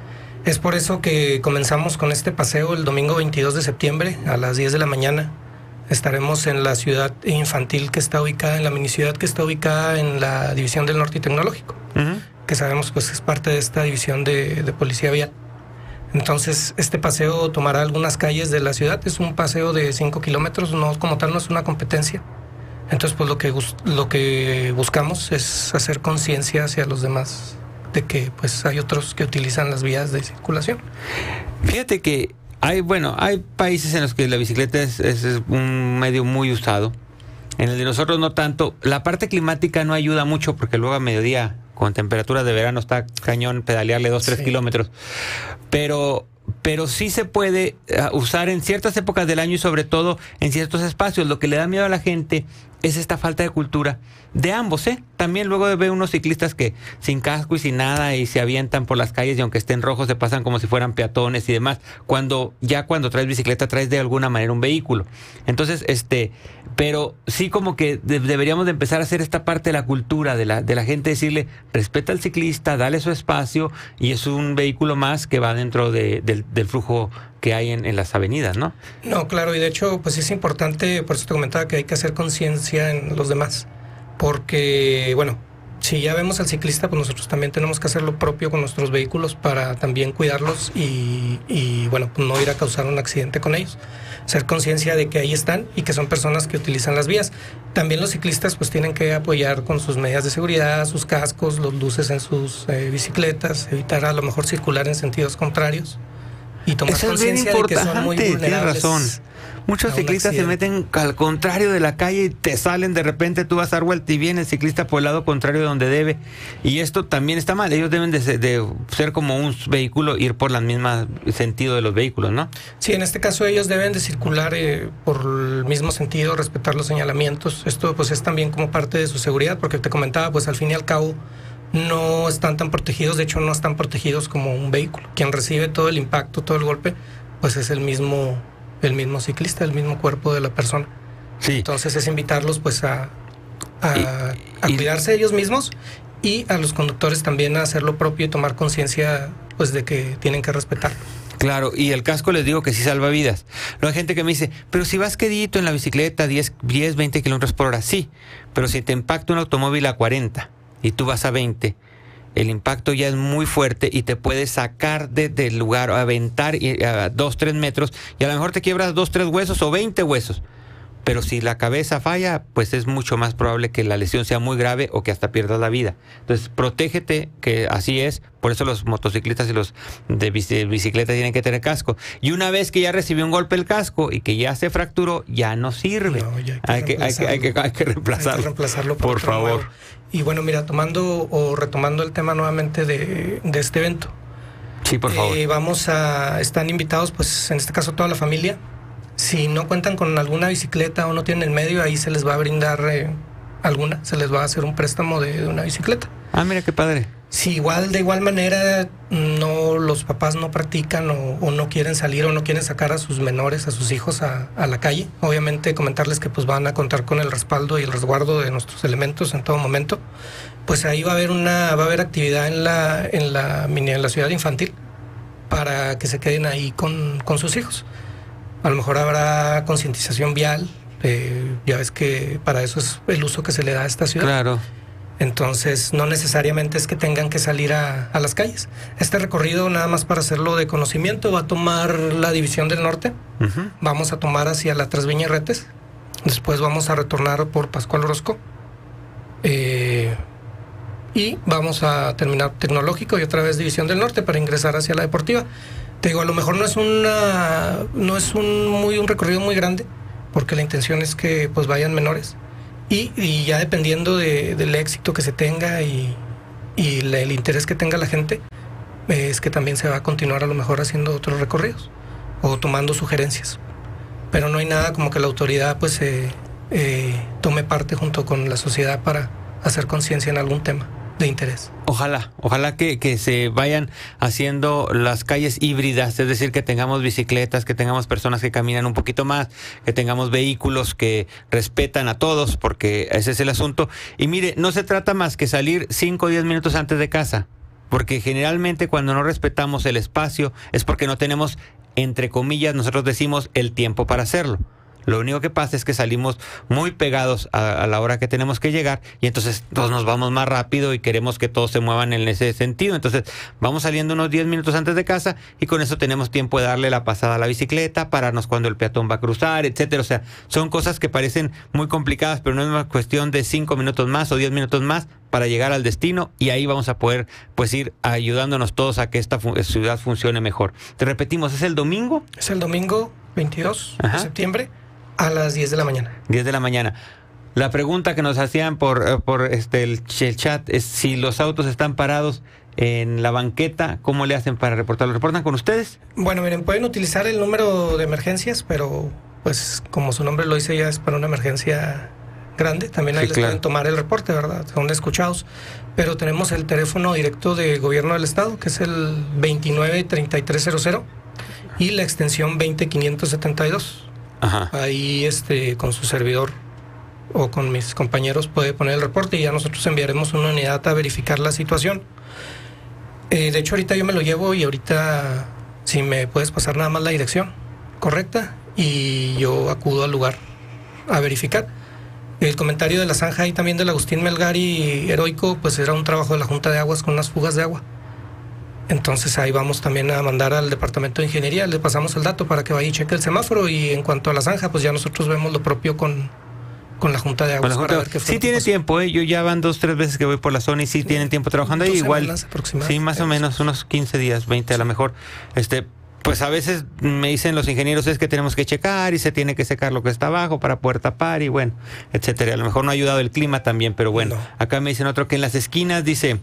Es por eso que comenzamos con este paseo el domingo 22 de septiembre a las 10 de la mañana. Estaremos en la ciudad infantil que está ubicada, en la miniciudad que está ubicada en la División del Norte y Tecnológico, que sabemos pues es parte de esta división de Policía Vial. Entonces, este paseo tomará algunas calles de la ciudad. Es un paseo de 5 kilómetros, no como tal, no es una competencia. Entonces, pues lo que buscamos es hacer conciencia hacia los demás de que pues hay otros que utilizan las vías de circulación. Fíjate que hay países en los que la bicicleta es un medio muy usado. En el de nosotros no tanto. La parte climática no ayuda mucho porque luego a mediodía, con temperaturas de verano, está cañón pedalearle 2-3 kilómetros. Pero sí se puede usar en ciertas épocas del año y sobre todo en ciertos espacios. Lo que le da miedo a la gente es esta falta de cultura de ambos, ¿eh? También luego ve unos ciclistas que sin casco y sin nada y se avientan por las calles y aunque estén rojos se pasan como si fueran peatones y demás. Cuando traes bicicleta traes de alguna manera un vehículo. Entonces, pero sí como que deberíamos de empezar a hacer esta parte de la cultura de la gente, decirle, respeta al ciclista, dale su espacio y es un vehículo más que va dentro del flujo que hay en las avenidas, ¿no? No, claro, y de hecho, pues es importante, por eso te comentaba que hay que hacer conciencia en los demás, porque, bueno, si ya vemos al ciclista, pues nosotros también tenemos que hacer lo propio con nuestros vehículos para también cuidarlos y bueno, pues no ir a causar un accidente con ellos. Hacer conciencia de que ahí están y que son personas que utilizan las vías. También los ciclistas pues tienen que apoyar con sus medidas de seguridad, sus cascos, los luces en sus bicicletas, evitar a lo mejor circular en sentidos contrarios. Y tomar conciencia de que son muy vulnerables. Tienes razón. Muchos ciclistas se meten al contrario de la calle y te salen de repente, tú vas a dar vuelta y viene el ciclista por el lado contrario de donde debe. Y esto también está mal. Ellos deben de ser como un vehículo, ir por el mismo sentido de los vehículos, ¿no? Sí, en este caso ellos deben de circular por el mismo sentido, respetar los señalamientos. Esto pues es también como parte de su seguridad, porque te comentaba, pues al fin y al cabo no están tan protegidos, de hecho no están protegidos como un vehículo. Quien recibe todo el impacto, todo el golpe, pues es el mismo ciclista, el mismo cuerpo de la persona. Sí. Entonces es invitarlos pues a cuidarse ellos mismos y a los conductores también a hacer lo propio y tomar conciencia pues de que tienen que respetarlo. Claro, y el casco les digo que sí salva vidas. No hay gente que me dice, pero si vas quedito en la bicicleta 10, 20 kilómetros por hora, sí, pero si te impacta un automóvil a 40 y tú vas a 20, el impacto ya es muy fuerte y te puede sacar del lugar, aventar a 2-3 metros y a lo mejor te quiebras 2-3 huesos o 20 huesos. Pero si la cabeza falla, pues es mucho más probable que la lesión sea muy grave o que hasta pierdas la vida. Entonces, protégete, que así es. Por eso los motociclistas y los de bicicleta tienen que tener casco. Y una vez que ya recibió un golpe el casco y que ya se fracturó, ya no sirve. No, ya hay que reemplazarlo. Hay que reemplazarlo por favor. Nuevo. Y bueno, mira, retomando el tema nuevamente de este evento. Sí, por favor. Están invitados, pues en este caso toda la familia. Si no cuentan con alguna bicicleta o no tienen el medio, ahí se les va a brindar se les va a hacer un préstamo de una bicicleta. Ah, mira qué padre. Si de igual manera los papás no practican o no quieren salir o no quieren sacar a sus menores, a sus hijos a la calle, obviamente comentarles que pues van a contar con el respaldo y el resguardo de nuestros elementos en todo momento. Pues ahí va a haber actividad en la ciudad infantil para que se queden ahí con sus hijos. A lo mejor habrá concientización vial, ya ves que para eso es el uso que se le da a esta ciudad. Claro. Entonces, no necesariamente es que tengan que salir a las calles. Este recorrido, nada más para hacerlo de conocimiento, va a tomar la División del Norte. Uh-huh. Vamos a tomar hacia la Tres Viñerretes. Después vamos a retornar por Pascual Orozco. Y vamos a terminar Tecnológico y otra vez División del Norte para ingresar hacia la Deportiva. Te digo, a lo mejor no es un recorrido muy grande, porque la intención es que pues vayan menores. Y ya dependiendo del éxito que se tenga y el interés que tenga la gente, es que también se va a continuar a lo mejor haciendo otros recorridos o tomando sugerencias. Pero no hay nada como que la autoridad pues tome parte junto con la sociedad para hacer conciencia en algún tema de interés. Ojalá que se vayan haciendo las calles híbridas, es decir, que tengamos bicicletas, que tengamos personas que caminan un poquito más, que tengamos vehículos que respetan a todos, porque ese es el asunto. Y mire, no se trata más que salir 5 o 10 minutos antes de casa, porque generalmente cuando no respetamos el espacio es porque no tenemos, entre comillas, nosotros decimos el tiempo para hacerlo. Lo único que pasa es que salimos muy pegados a la hora que tenemos que llegar y entonces todos nos vamos más rápido y queremos que todos se muevan en ese sentido. Entonces vamos saliendo unos 10 minutos antes de casa y con eso tenemos tiempo de darle la pasada a la bicicleta, pararnos cuando el peatón va a cruzar, etcétera. O sea, son cosas que parecen muy complicadas, pero no es una cuestión de 5 minutos más o 10 minutos más para llegar al destino y ahí vamos a poder pues ir ayudándonos todos a que esta ciudad funcione mejor. Te repetimos, ¿es el domingo? Es el domingo 22 de septiembre. A las 10 de la mañana. 10 de la mañana. La pregunta que nos hacían por el chat es si los autos están parados en la banqueta, ¿cómo le hacen para reportarlo? ¿Reportan con ustedes? Bueno, miren, pueden utilizar el número de emergencias, pero pues como su nombre lo dice, ya es para una emergencia grande. También ahí les pueden tomar el reporte, ¿verdad? Son escuchados. Pero tenemos el teléfono directo del gobierno del estado, que es el 29-3300 y la extensión 20572. Ajá. Ahí con su servidor o con mis compañeros puede poner el reporte y ya nosotros enviaremos una unidad a verificar la situación. De hecho ahorita yo me lo llevo y ahorita si me puedes pasar nada más la dirección correcta y yo acudo al lugar a verificar. El comentario de la zanja y también del Agustín Melgari heroico, pues era un trabajo de la Junta de Aguas con unas fugas de agua. Entonces ahí vamos también a mandar al departamento de ingeniería, le pasamos el dato para que vaya y cheque el semáforo y en cuanto a la zanja, pues ya nosotros vemos lo propio con la Junta de Aguas. Para ver qué fue sí tiene tiempo, yo ya van 2 o 3 veces que voy por la zona y sí tienen tiempo trabajando ahí, igual. Sí, más o menos, unos 15 días, 20 a lo mejor. Pues a veces me dicen los ingenieros es que tenemos que checar y se tiene que secar lo que está abajo para poder tapar y bueno, etcétera. A lo mejor no ha ayudado el clima también, pero bueno. Acá me dicen otro que en las esquinas dice...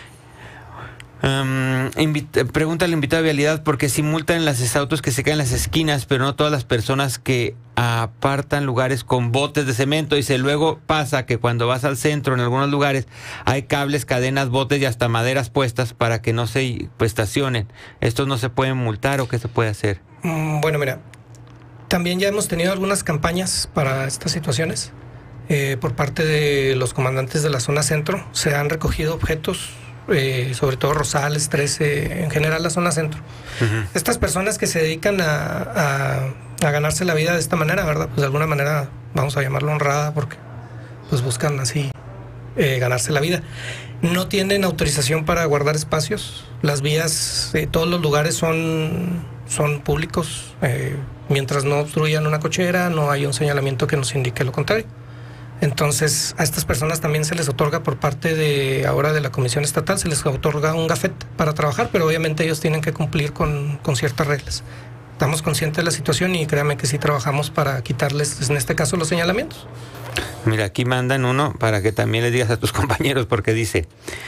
pregunta al invitado de vialidad porque si multan en los autos que se caen en las esquinas, pero no todas las personas que apartan lugares con botes de cemento. Dice, luego pasa que cuando vas al centro en algunos lugares hay cables, cadenas, botes y hasta maderas puestas para que no se estacionen. ¿Estos no se pueden multar o qué se puede hacer? Bueno, mira, también ya hemos tenido algunas campañas para estas situaciones. Por parte de los comandantes de la zona centro se han recogido objetos, sobre todo Rosales, 13, en general la zona centro. Estas personas que se dedican a ganarse la vida de esta manera, ¿verdad? Pues de alguna manera vamos a llamarlo honrada porque pues buscan así ganarse la vida. No tienen autorización para guardar espacios. Las vías, todos los lugares son públicos. Mientras no obstruyan una cochera, no hay un señalamiento que nos indique lo contrario. Entonces, a estas personas también se les otorga por parte de la Comisión Estatal, se les otorga un gafet para trabajar, pero obviamente ellos tienen que cumplir con ciertas reglas. Estamos conscientes de la situación y créanme que sí trabajamos para quitarles, en este caso, los señalamientos. Mira, aquí mandan uno para que también les digas a tus compañeros, porque dice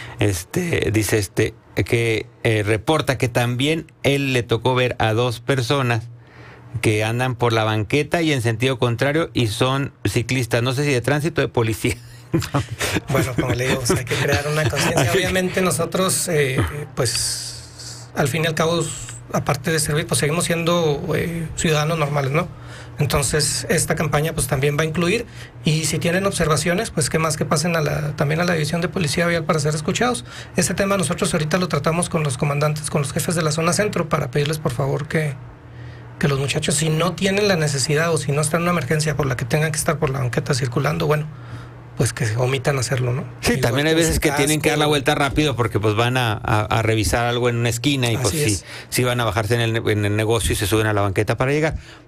que reporta que también él le tocó ver a 2 personas que andan por la banqueta y en sentido contrario y son ciclistas, no sé si de tránsito o de policía. Bueno, como le digo, hay que crear una conciencia. Obviamente nosotros, pues, al fin y al cabo, aparte de servir, pues seguimos siendo ciudadanos normales, ¿no? Entonces, esta campaña pues también va a incluir, y si tienen observaciones, pues qué más que pasen también a la División de Policía Vial para ser escuchados. Este tema nosotros ahorita lo tratamos con los comandantes, con los jefes de la zona centro, para pedirles por favor que los muchachos, si no tienen la necesidad o si no están en una emergencia por la que tengan que estar por la banqueta circulando, bueno, pues que se omitan a hacerlo, ¿no? Sí, igual también hay veces que tienen que dar la vuelta rápido porque pues van a revisar algo en una esquina y pues sí van a bajarse en el negocio y se suben a la banqueta para llegar.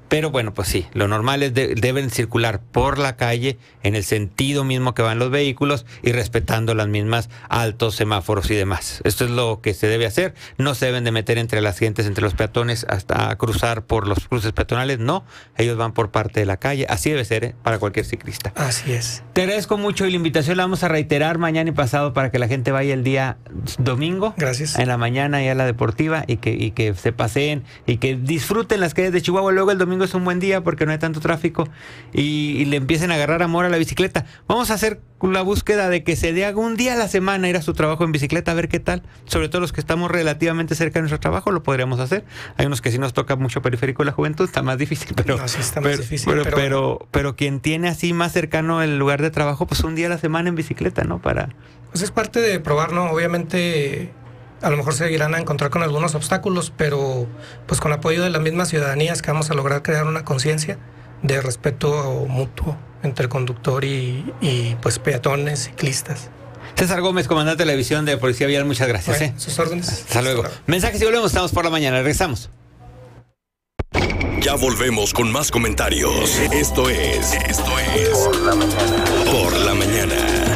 Pero bueno, pues sí, lo normal es deben circular por la calle en el sentido mismo que van los vehículos y respetando las mismas altos, semáforos y demás. Esto es lo que se debe hacer. No se deben de meter entre las gentes, entre los peatones, hasta cruzar por los cruces peatonales. No, ellos van por parte de la calle. Así debe ser, para cualquier ciclista. Así es. Te agradezco mucho y la invitación la vamos a reiterar mañana y pasado para que la gente vaya el día domingo. Gracias. En la mañana y a la deportiva y que se paseen y que disfruten las calles de Chihuahua. Luego el domingo es un buen día porque no hay tanto tráfico y le empiecen a agarrar amor a la bicicleta. Vamos a hacer la búsqueda de que se dé un día a la semana ir a su trabajo en bicicleta, a ver qué tal. Sobre todo los que estamos relativamente cerca de nuestro trabajo lo podríamos hacer. Hay unos que sí nos toca mucho periférico de la juventud, está más difícil, pero no, sí está más difícil, pero quien tiene así más cercano el lugar de trabajo, pues un día a la semana en bicicleta, ¿no? Pues es parte de probar, ¿no? Obviamente a lo mejor se irán a encontrar con algunos obstáculos, pero pues con apoyo de las mismas ciudadanías que vamos a lograr crear una conciencia de respeto mutuo entre conductor y pues peatones, ciclistas. César Gómez, comandante de la división de Policía Vial, muchas gracias. Bueno, sus órdenes. Hasta luego. Mensajes y volvemos, estamos por la mañana, regresamos. Ya volvemos con más comentarios. Esto es Por la Mañana. Por la Mañana.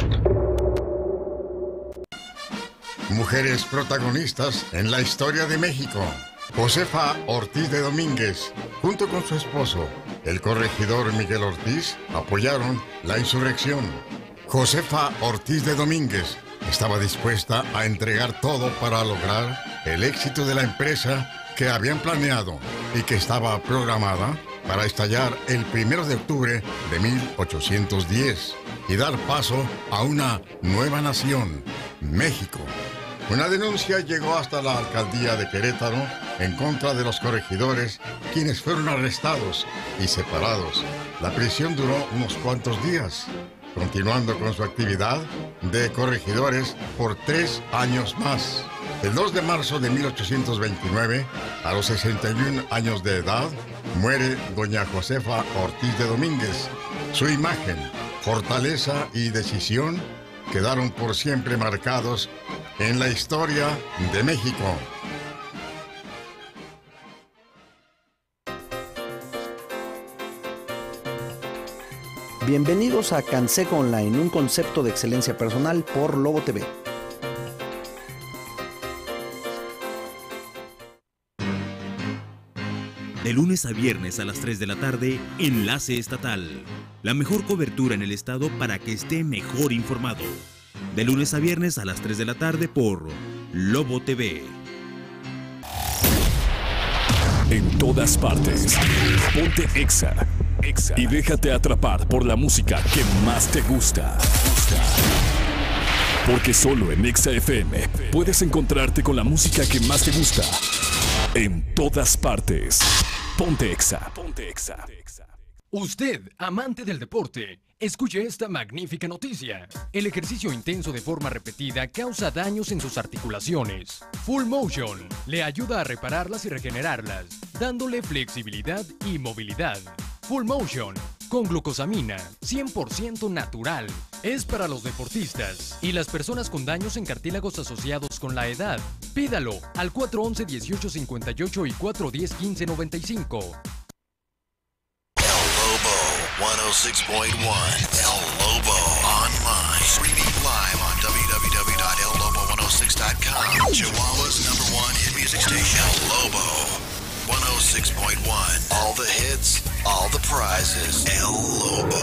Mujeres protagonistas en la historia de México. Josefa Ortiz de Domínguez, junto con su esposo, el corregidor Miguel Ortiz, apoyaron la insurrección. Josefa Ortiz de Domínguez estaba dispuesta a entregar todo para lograr el éxito de la empresa que habían planeado y que estaba programada para estallar el 1 de octubre de 1810 y dar paso a una nueva nación, México. Una denuncia llegó hasta la alcaldía de Querétaro en contra de los corregidores, quienes fueron arrestados y separados. La prisión duró unos cuantos días, continuando con su actividad de corregidores por 3 años más. El 2 de marzo de 1829, a los 61 años de edad, muere doña Josefa Ortiz de Domínguez. Su imagen, fortaleza y decisión quedaron por siempre marcados en la historia de México. Bienvenidos a Canseco Online, un concepto de excelencia personal por Lobo TV. De lunes a viernes a las 3 de la tarde, Enlace Estatal. La mejor cobertura en el estado para que esté mejor informado. De lunes a viernes a las 3 de la tarde por Lobo TV. En todas partes. Ponte Exa. Y déjate atrapar por la música que más te gusta. Porque solo en Exa FM puedes encontrarte con la música que más te gusta. En todas partes. Ponte Exa. Usted, amante del deporte, escuche esta magnífica noticia. El ejercicio intenso de forma repetida causa daños en sus articulaciones. Full Motion le ayuda a repararlas y regenerarlas, dándole flexibilidad y movilidad. Full Motion, con glucosamina, 100% natural. Es para los deportistas y las personas con daños en cartílagos asociados con la edad. Pídalo al 411-1858 y 410-1595. 106.1 El Lobo online. Streaming live on www.ellobo106.com. Chihuahua's #1 hit music station. El Lobo 106.1. All the hits, all the prizes. El Lobo.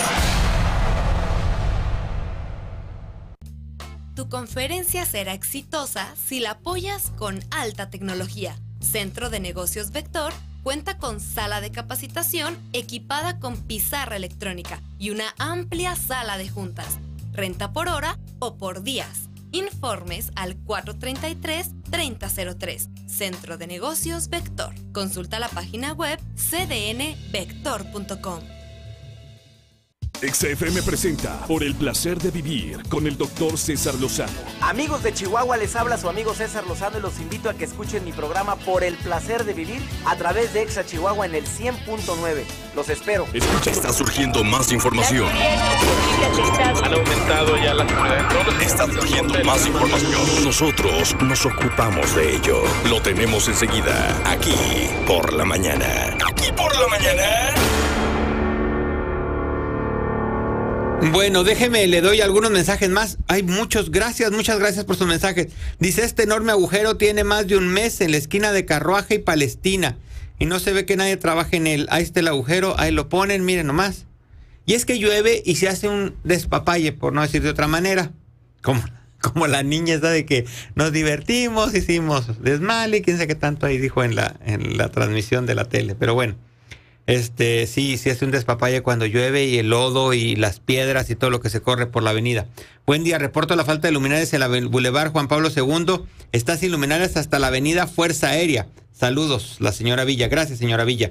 Tu conferencia será exitosa si la apoyas con alta tecnología. Centro de Negocios Vector cuenta con sala de capacitación equipada con pizarra electrónica y una amplia sala de juntas. Renta por hora o por días. Informes al 433-3003. Centro de Negocios Vector. Consulta la página web cdnvector.com. XFM presenta Por el placer de vivir con el doctor César Lozano. Amigos de Chihuahua, les habla su amigo César Lozano y los invito a que escuchen mi programa Por el placer de vivir a través de Exa Chihuahua en el 100.9. Los espero. Está surgiendo más información. Han aumentado ya la seguridad. Está surgiendo más información. Nosotros nos ocupamos de ello. Lo tenemos enseguida, aquí por la mañana. Aquí por la mañana. Bueno, déjeme, le doy algunos mensajes más. Hay muchas gracias por sus mensajes. Dice, este enorme agujero tiene más de un mes en la esquina de Carruaje y Palestina y no se ve que nadie trabaje en él. Ahí está el agujero, ahí lo ponen, miren nomás. Y es que llueve y se hace un despapalle, por no decir de otra manera. Como la niña esa de que nos divertimos, hicimos desmale, quién sabe qué tanto ahí dijo en la transmisión de la tele. Pero bueno. Sí hace un despapalle cuando llueve y el lodo y las piedras y todo lo que se corre por la avenida. Buen día, reporto la falta de luminarias en la Boulevard Juan Pablo II. Está sin luminarias hasta la avenida Fuerza Aérea. Saludos, la señora Villa. Gracias, señora Villa.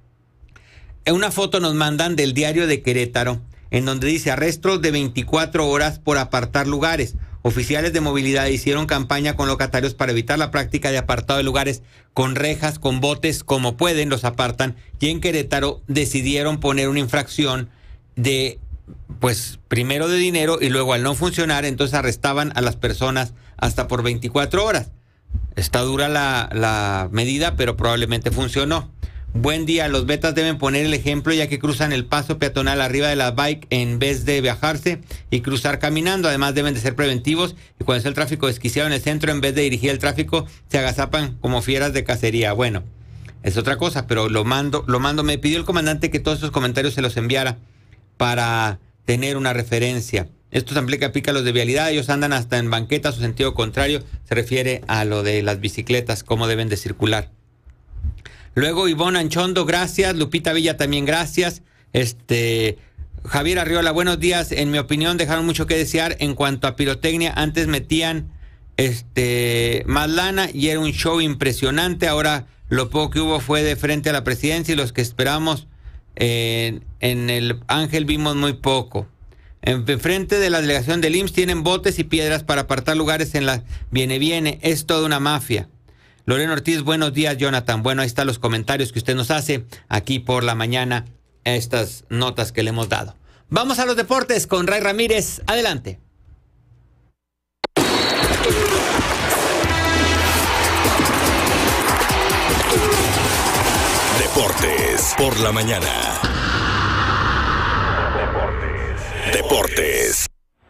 Una foto nos mandan del diario de Querétaro, en donde dice arrestos de 24 horas por apartar lugares. Oficiales de movilidad hicieron campaña con locatarios para evitar la práctica de apartado de lugares con rejas, con botes, como pueden, los apartan. Y en Querétaro decidieron poner una infracción de, pues, primero de dinero y luego al no funcionar, entonces arrestaban a las personas hasta por 24 horas. Está dura la medida, pero probablemente funcionó. Buen día, los betas deben poner el ejemplo ya que cruzan el paso peatonal arriba de la bike en vez de bajarse y cruzar caminando. Además deben de ser preventivos y cuando está el tráfico desquiciado en el centro, en vez de dirigir el tráfico, se agazapan como fieras de cacería. Bueno, es otra cosa, pero lo mando. Me pidió el comandante que todos esos comentarios se los enviara para tener una referencia. Esto se aplica a los de vialidad, ellos andan hasta en banquetas o sentido contrario, se refiere a lo de las bicicletas, cómo deben de circular. Luego Ivonne Anchondo, gracias. Lupita Villa también, gracias. Javier Arriola, buenos días. En mi opinión dejaron mucho que desear en cuanto a pirotecnia. Antes metían más lana y era un show impresionante. Ahora lo poco que hubo fue de frente a la presidencia y los que esperamos en el Ángel vimos muy poco. En frente de la delegación del IMSS tienen botes y piedras para apartar lugares en la Viene. Es toda una mafia. Lorena Ortiz, buenos días, Jonathan. Bueno, ahí están los comentarios que usted nos hace aquí por la mañana, estas notas que le hemos dado. Vamos a los deportes con Ray Ramírez. Adelante. Deportes por la mañana. Deportes.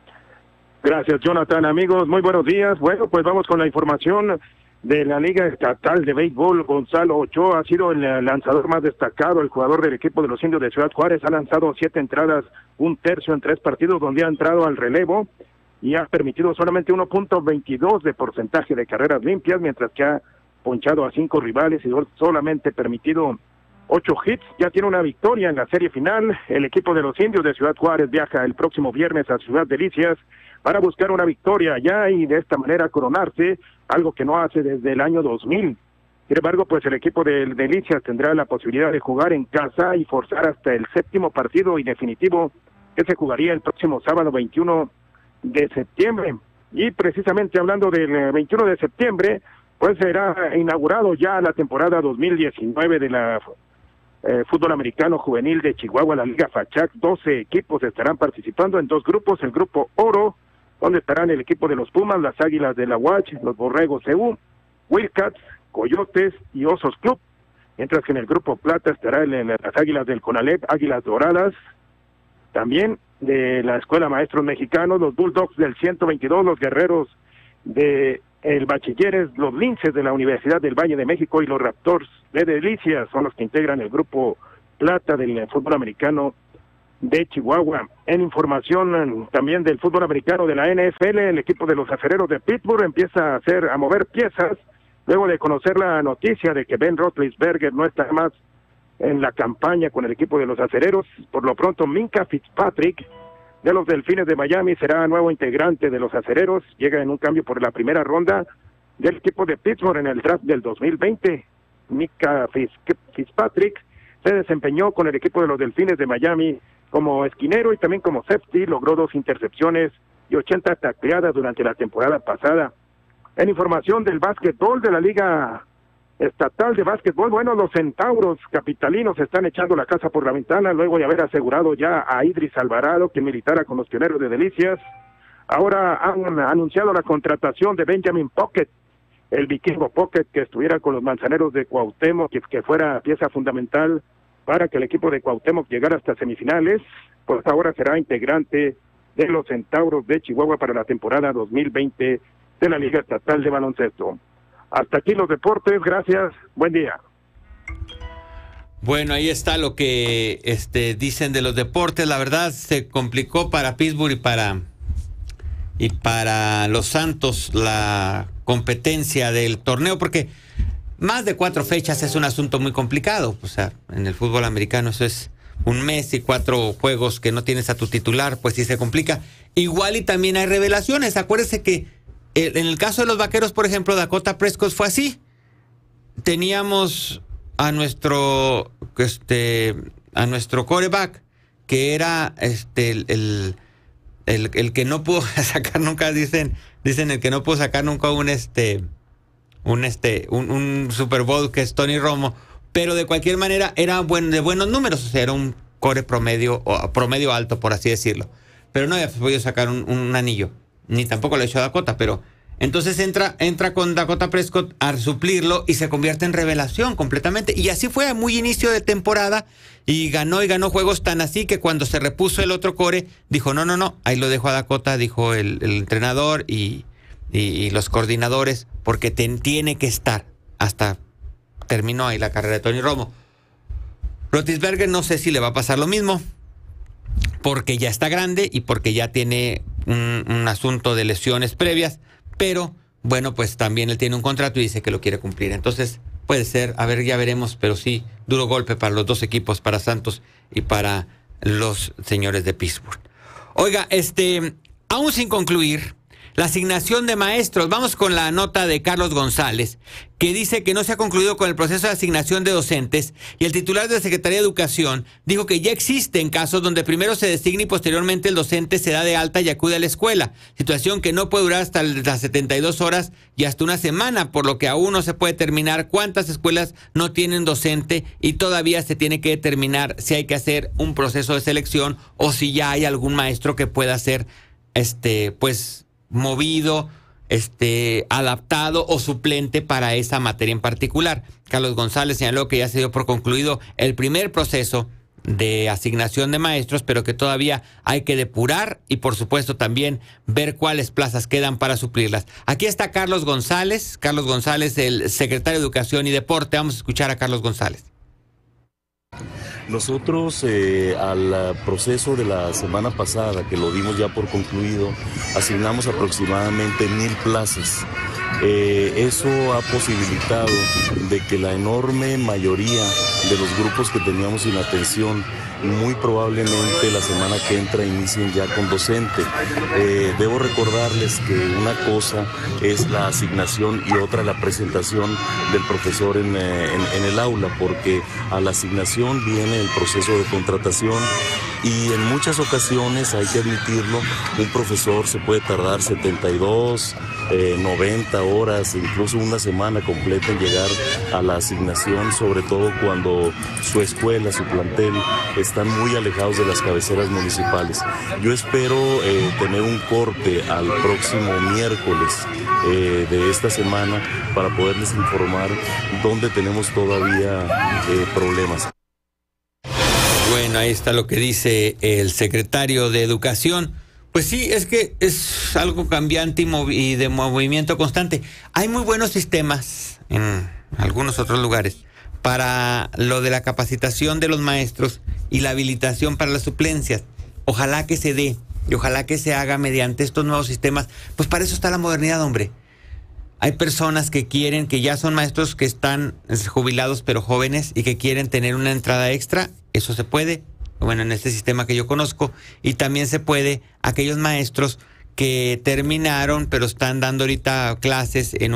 Gracias, Jonathan. Amigos, muy buenos días. Bueno, pues vamos con la información de la Liga Estatal de Béisbol. Gonzalo Ochoa ha sido el lanzador más destacado, el jugador del equipo de los Indios de Ciudad Juárez. Ha lanzado 7 entradas, 1/3 en 3 partidos donde ha entrado al relevo y ha permitido solamente 1.22 de porcentaje de carreras limpias, mientras que ha ponchado a 5 rivales y solamente permitido 8 hits. Ya tiene una victoria en la serie final. El equipo de los Indios de Ciudad Juárez viaja el próximo viernes a Ciudad Delicias para buscar una victoria allá y de esta manera coronarse, algo que no hace desde el año 2000. Sin embargo, pues el equipo de Delicias tendrá la posibilidad de jugar en casa y forzar hasta el 7º partido y definitivo que se jugaría el próximo sábado 21 de septiembre. Y precisamente hablando del 21 de septiembre, pues será inaugurado ya la temporada 2019 de la fútbol americano juvenil de Chihuahua, la Liga FACHAC. 12 equipos estarán participando en 2 grupos. El grupo Oro, donde estarán el equipo de los Pumas, las Águilas de la UACH, los Borregos CU, Wildcats, Coyotes y Osos Club. Mientras que en el grupo Plata estarán las Águilas del CONALEP, Águilas Doradas, también de la Escuela Maestros Mexicanos, los Bulldogs del 122, los Guerreros de el Bachilleres, los Linces de la Universidad del Valle de México y los Raptors de Delicias son los que integran el grupo Plata del fútbol americano de Chihuahua. En información también del fútbol americano de la NFL, el equipo de los Acereros de Pittsburgh empieza a mover piezas luego de conocer la noticia de que Ben Roethlisberger no está más en la campaña con el equipo de los Acereros. Por lo pronto, Minkah Fitzpatrick de los Delfines de Miami será nuevo integrante de los Acereros. Llega en un cambio por la primera ronda del equipo de Pittsburgh en el draft del 2020. Minkah Fitzpatrick se desempeñó con el equipo de los Delfines de Miami como esquinero y también como safety, logró 2 intercepciones y 80 tacleadas durante la temporada pasada. En información del básquetbol de la Liga Estatal de Básquetbol, bueno, los Centauros capitalinos están echando la casa por la ventana luego de haber asegurado ya a Idris Alvarado que militara con los Pioneros de Delicias. Ahora han anunciado la contratación de Benjamin Pocket, el vikingo Pocket, que estuviera con los Manzaneros de Cuauhtémoc, que fuera pieza fundamental para que el equipo de Cuauhtémoc llegara hasta semifinales. Pues ahora será integrante de los Centauros de Chihuahua para la temporada 2020 de la Liga Estatal de Baloncesto. Hasta aquí los deportes, gracias, buen día. Bueno, ahí está lo que dicen de los deportes. La verdad se complicó para Pittsburgh y para los Santos la competencia del torneo, porque más de 4 fechas es un asunto muy complicado. O sea, en el fútbol americano eso es un mes y 4 juegos que no tienes a tu titular, pues sí se complica. Igual y también hay revelaciones. Acuérdese que en el caso de los Vaqueros, por ejemplo, Dakota Prescott fue así. Teníamos a nuestro quarterback, que era el que no pudo sacar nunca, dicen el que no pudo sacar nunca un Super Bowl, que es Tony Romo, pero de cualquier manera era de buenos números, o sea, era un core promedio alto, por así decirlo. Pero no había podido sacar un anillo, ni tampoco lo ha hecho Dakota, pero entonces entra con Dakota Prescott a suplirlo y se convierte en revelación completamente. Y así fue a muy inicio de temporada y ganó juegos tan así que cuando se repuso el otro core, dijo no, ahí lo dejo a Dakota, dijo el entrenador y los coordinadores, porque tiene que estar. Hasta terminó ahí la carrera de Tony Romo. Roethlisberger no sé si le va a pasar lo mismo, porque ya está grande y porque ya tiene un asunto de lesiones previas, pero bueno, pues también él tiene un contrato y dice que lo quiere cumplir. Entonces puede ser, a ver, ya veremos, pero sí, duro golpe para los dos equipos, para Santos y para los señores de Pittsburgh. Oiga, aún sin concluir la asignación de maestros, vamos con la nota de Carlos González, que dice que no se ha concluido con el proceso de asignación de docentes, y el titular de la Secretaría de Educación dijo que ya existen casos donde primero se designa y posteriormente el docente se da de alta y acude a la escuela, situación que no puede durar hasta las 72 horas y hasta una semana, por lo que aún no se puede determinar cuántas escuelas no tienen docente y todavía se tiene que determinar si hay que hacer un proceso de selección o si ya hay algún maestro que pueda ser, movido, adaptado o suplente para esa materia en particular. Carlos González señaló que ya se dio por concluido el primer proceso de asignación de maestros, pero que todavía hay que depurar y por supuesto también ver cuáles plazas quedan para suplirlas. Aquí está Carlos González, el secretario de Educación y Deporte. Vamos a escuchar a Carlos González. Nosotros al proceso de la semana pasada, que lo dimos ya por concluido, asignamos aproximadamente 1,000 plazas. Eso ha posibilitado de que la enorme mayoría de los grupos que teníamos sin atención, muy probablemente la semana que entra inicien ya con docente. Debo recordarles que una cosa es la asignación y otra la presentación del profesor en el aula, porque a la asignación viene el proceso de contratación y en muchas ocasiones, hay que admitirlo, un profesor se puede tardar 72, 90 horas, incluso una semana completa en llegar a la asignación, sobre todo cuando su escuela, su plantel están muy alejados de las cabeceras municipales. Yo espero tener un corte al próximo miércoles de esta semana para poderles informar dónde tenemos todavía problemas. Bueno, ahí está lo que dice el secretario de Educación. Pues sí, es que es algo cambiante y de movimiento constante. Hay muy buenos sistemas en algunos otros lugares para lo de la capacitación de los maestros y la habilitación para las suplencias. Ojalá que se dé y ojalá que se haga mediante estos nuevos sistemas. Pues para eso está la modernidad, hombre. Hay personas que quieren, que ya son maestros que están jubilados pero jóvenes y que quieren tener una entrada extra. Eso se puede, bueno, en este sistema que yo conozco. Y también se puede aquellos maestros que terminaron pero están dando ahorita clases en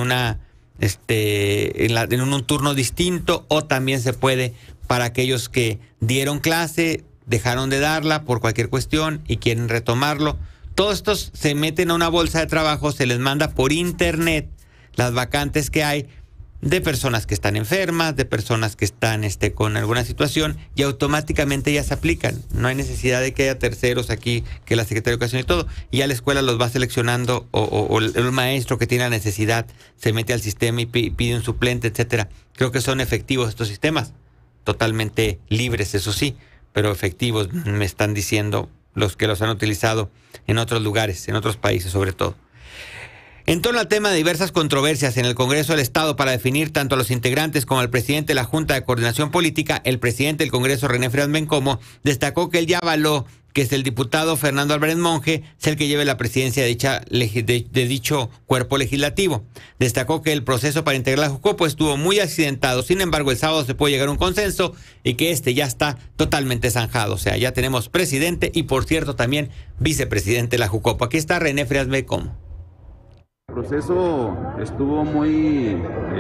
en un turno distinto, o también se puede para aquellos que dieron clase, dejaron de darla por cualquier cuestión y quieren retomarlo. Todos estos se meten a una bolsa de trabajo, se les manda por internet las vacantes que hay de personas que están enfermas, de personas que están con alguna situación, y automáticamente ya se aplican. No hay necesidad de que haya terceros aquí, que la Secretaría de Educación y todo, y ya la escuela los va seleccionando, o el maestro que tiene la necesidad se mete al sistema y pide un suplente, etcétera. Creo que son efectivos estos sistemas, totalmente libres, eso sí, pero efectivos, me están diciendo los que los han utilizado en otros lugares, en otros países sobre todo. En torno al tema de diversas controversias en el Congreso del Estado para definir tanto a los integrantes como al presidente de la Junta de Coordinación Política, el presidente del Congreso, René Frías Bencomo, destacó que él ya avaló que es el diputado Fernando Álvarez Monge sea el que lleve la presidencia de dicho cuerpo legislativo. Destacó que el proceso para integrar la Jucopo estuvo muy accidentado, sin embargo el sábado se puede llegar a un consenso y que ya está totalmente zanjado. O sea, ya tenemos presidente y, por cierto, también vicepresidente de la Jucopo. Aquí está René Frías Bencomo. El proceso estuvo muy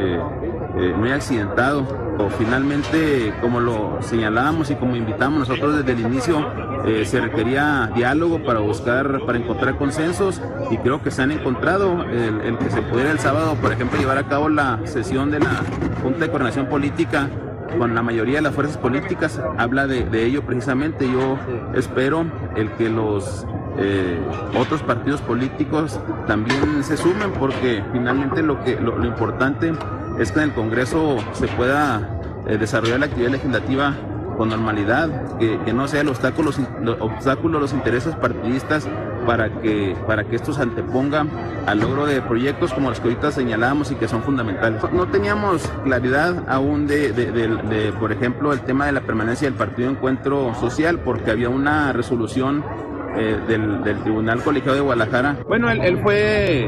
accidentado. Finalmente, como lo señalábamos y como invitamos nosotros desde el inicio, se requería diálogo para encontrar consensos, y creo que se han encontrado. El que se pudiera el sábado, por ejemplo, llevar a cabo la sesión de la Junta de Coordinación Política con la mayoría de las fuerzas políticas, habla de ello precisamente. Yo espero el que los otros partidos políticos también se sumen, porque finalmente lo importante es que en el Congreso se pueda desarrollar la actividad legislativa con normalidad, que no sea el obstáculo los intereses partidistas para que esto se anteponga al logro de proyectos como los que ahorita señalábamos y que son fundamentales. No teníamos claridad aún de por ejemplo, el tema de la permanencia del Partido Encuentro Social, porque había una resolución del Tribunal Colegiado de Guadalajara. Bueno, él fue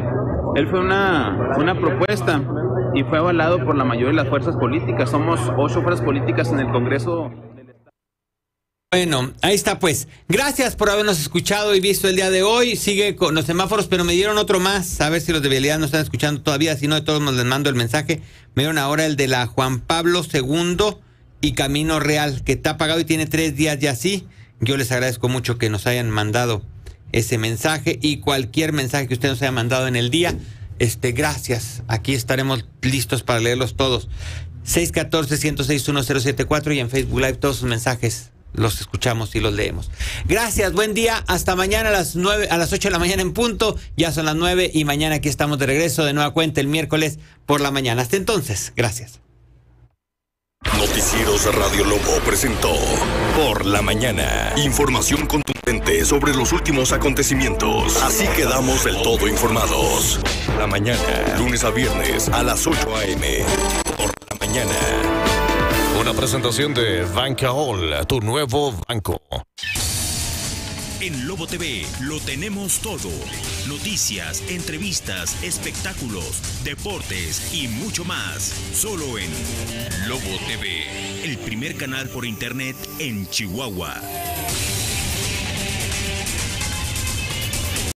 una propuesta y fue avalado por la mayoría de las fuerzas políticas. Somos 8 fuerzas políticas en el Congreso. Bueno, ahí está pues. Gracias por habernos escuchado y visto el día de hoy. Sigue con los semáforos, pero me dieron otro más. A ver si los de vialidad no están escuchando todavía. Si no, de todos modos les mando el mensaje. Me dieron ahora el de la Juan Pablo II y Camino Real, que está apagado y tiene 3 días ya así. Yo les agradezco mucho que nos hayan mandado ese mensaje y cualquier mensaje que usted nos haya mandado en el día. Gracias. Aquí estaremos listos para leerlos todos. 614-106-1074 y en Facebook Live todos sus mensajes los escuchamos y los leemos. Gracias, buen día, hasta mañana a las 8 de la mañana en punto. Ya son las 9 y mañana aquí estamos de regreso de nueva cuenta el miércoles por la mañana. Hasta entonces, gracias. Noticieros Radio Lobo presentó Por la Mañana. Información contundente sobre los últimos acontecimientos. Así quedamos del todo informados. Por la mañana, lunes a viernes a las 8 a.m. Por la Mañana. Una presentación de Bancaol, tu nuevo banco. En Lobo TV lo tenemos todo. Noticias, entrevistas, espectáculos, deportes y mucho más. Solo en Lobo TV, el primer canal por internet en Chihuahua.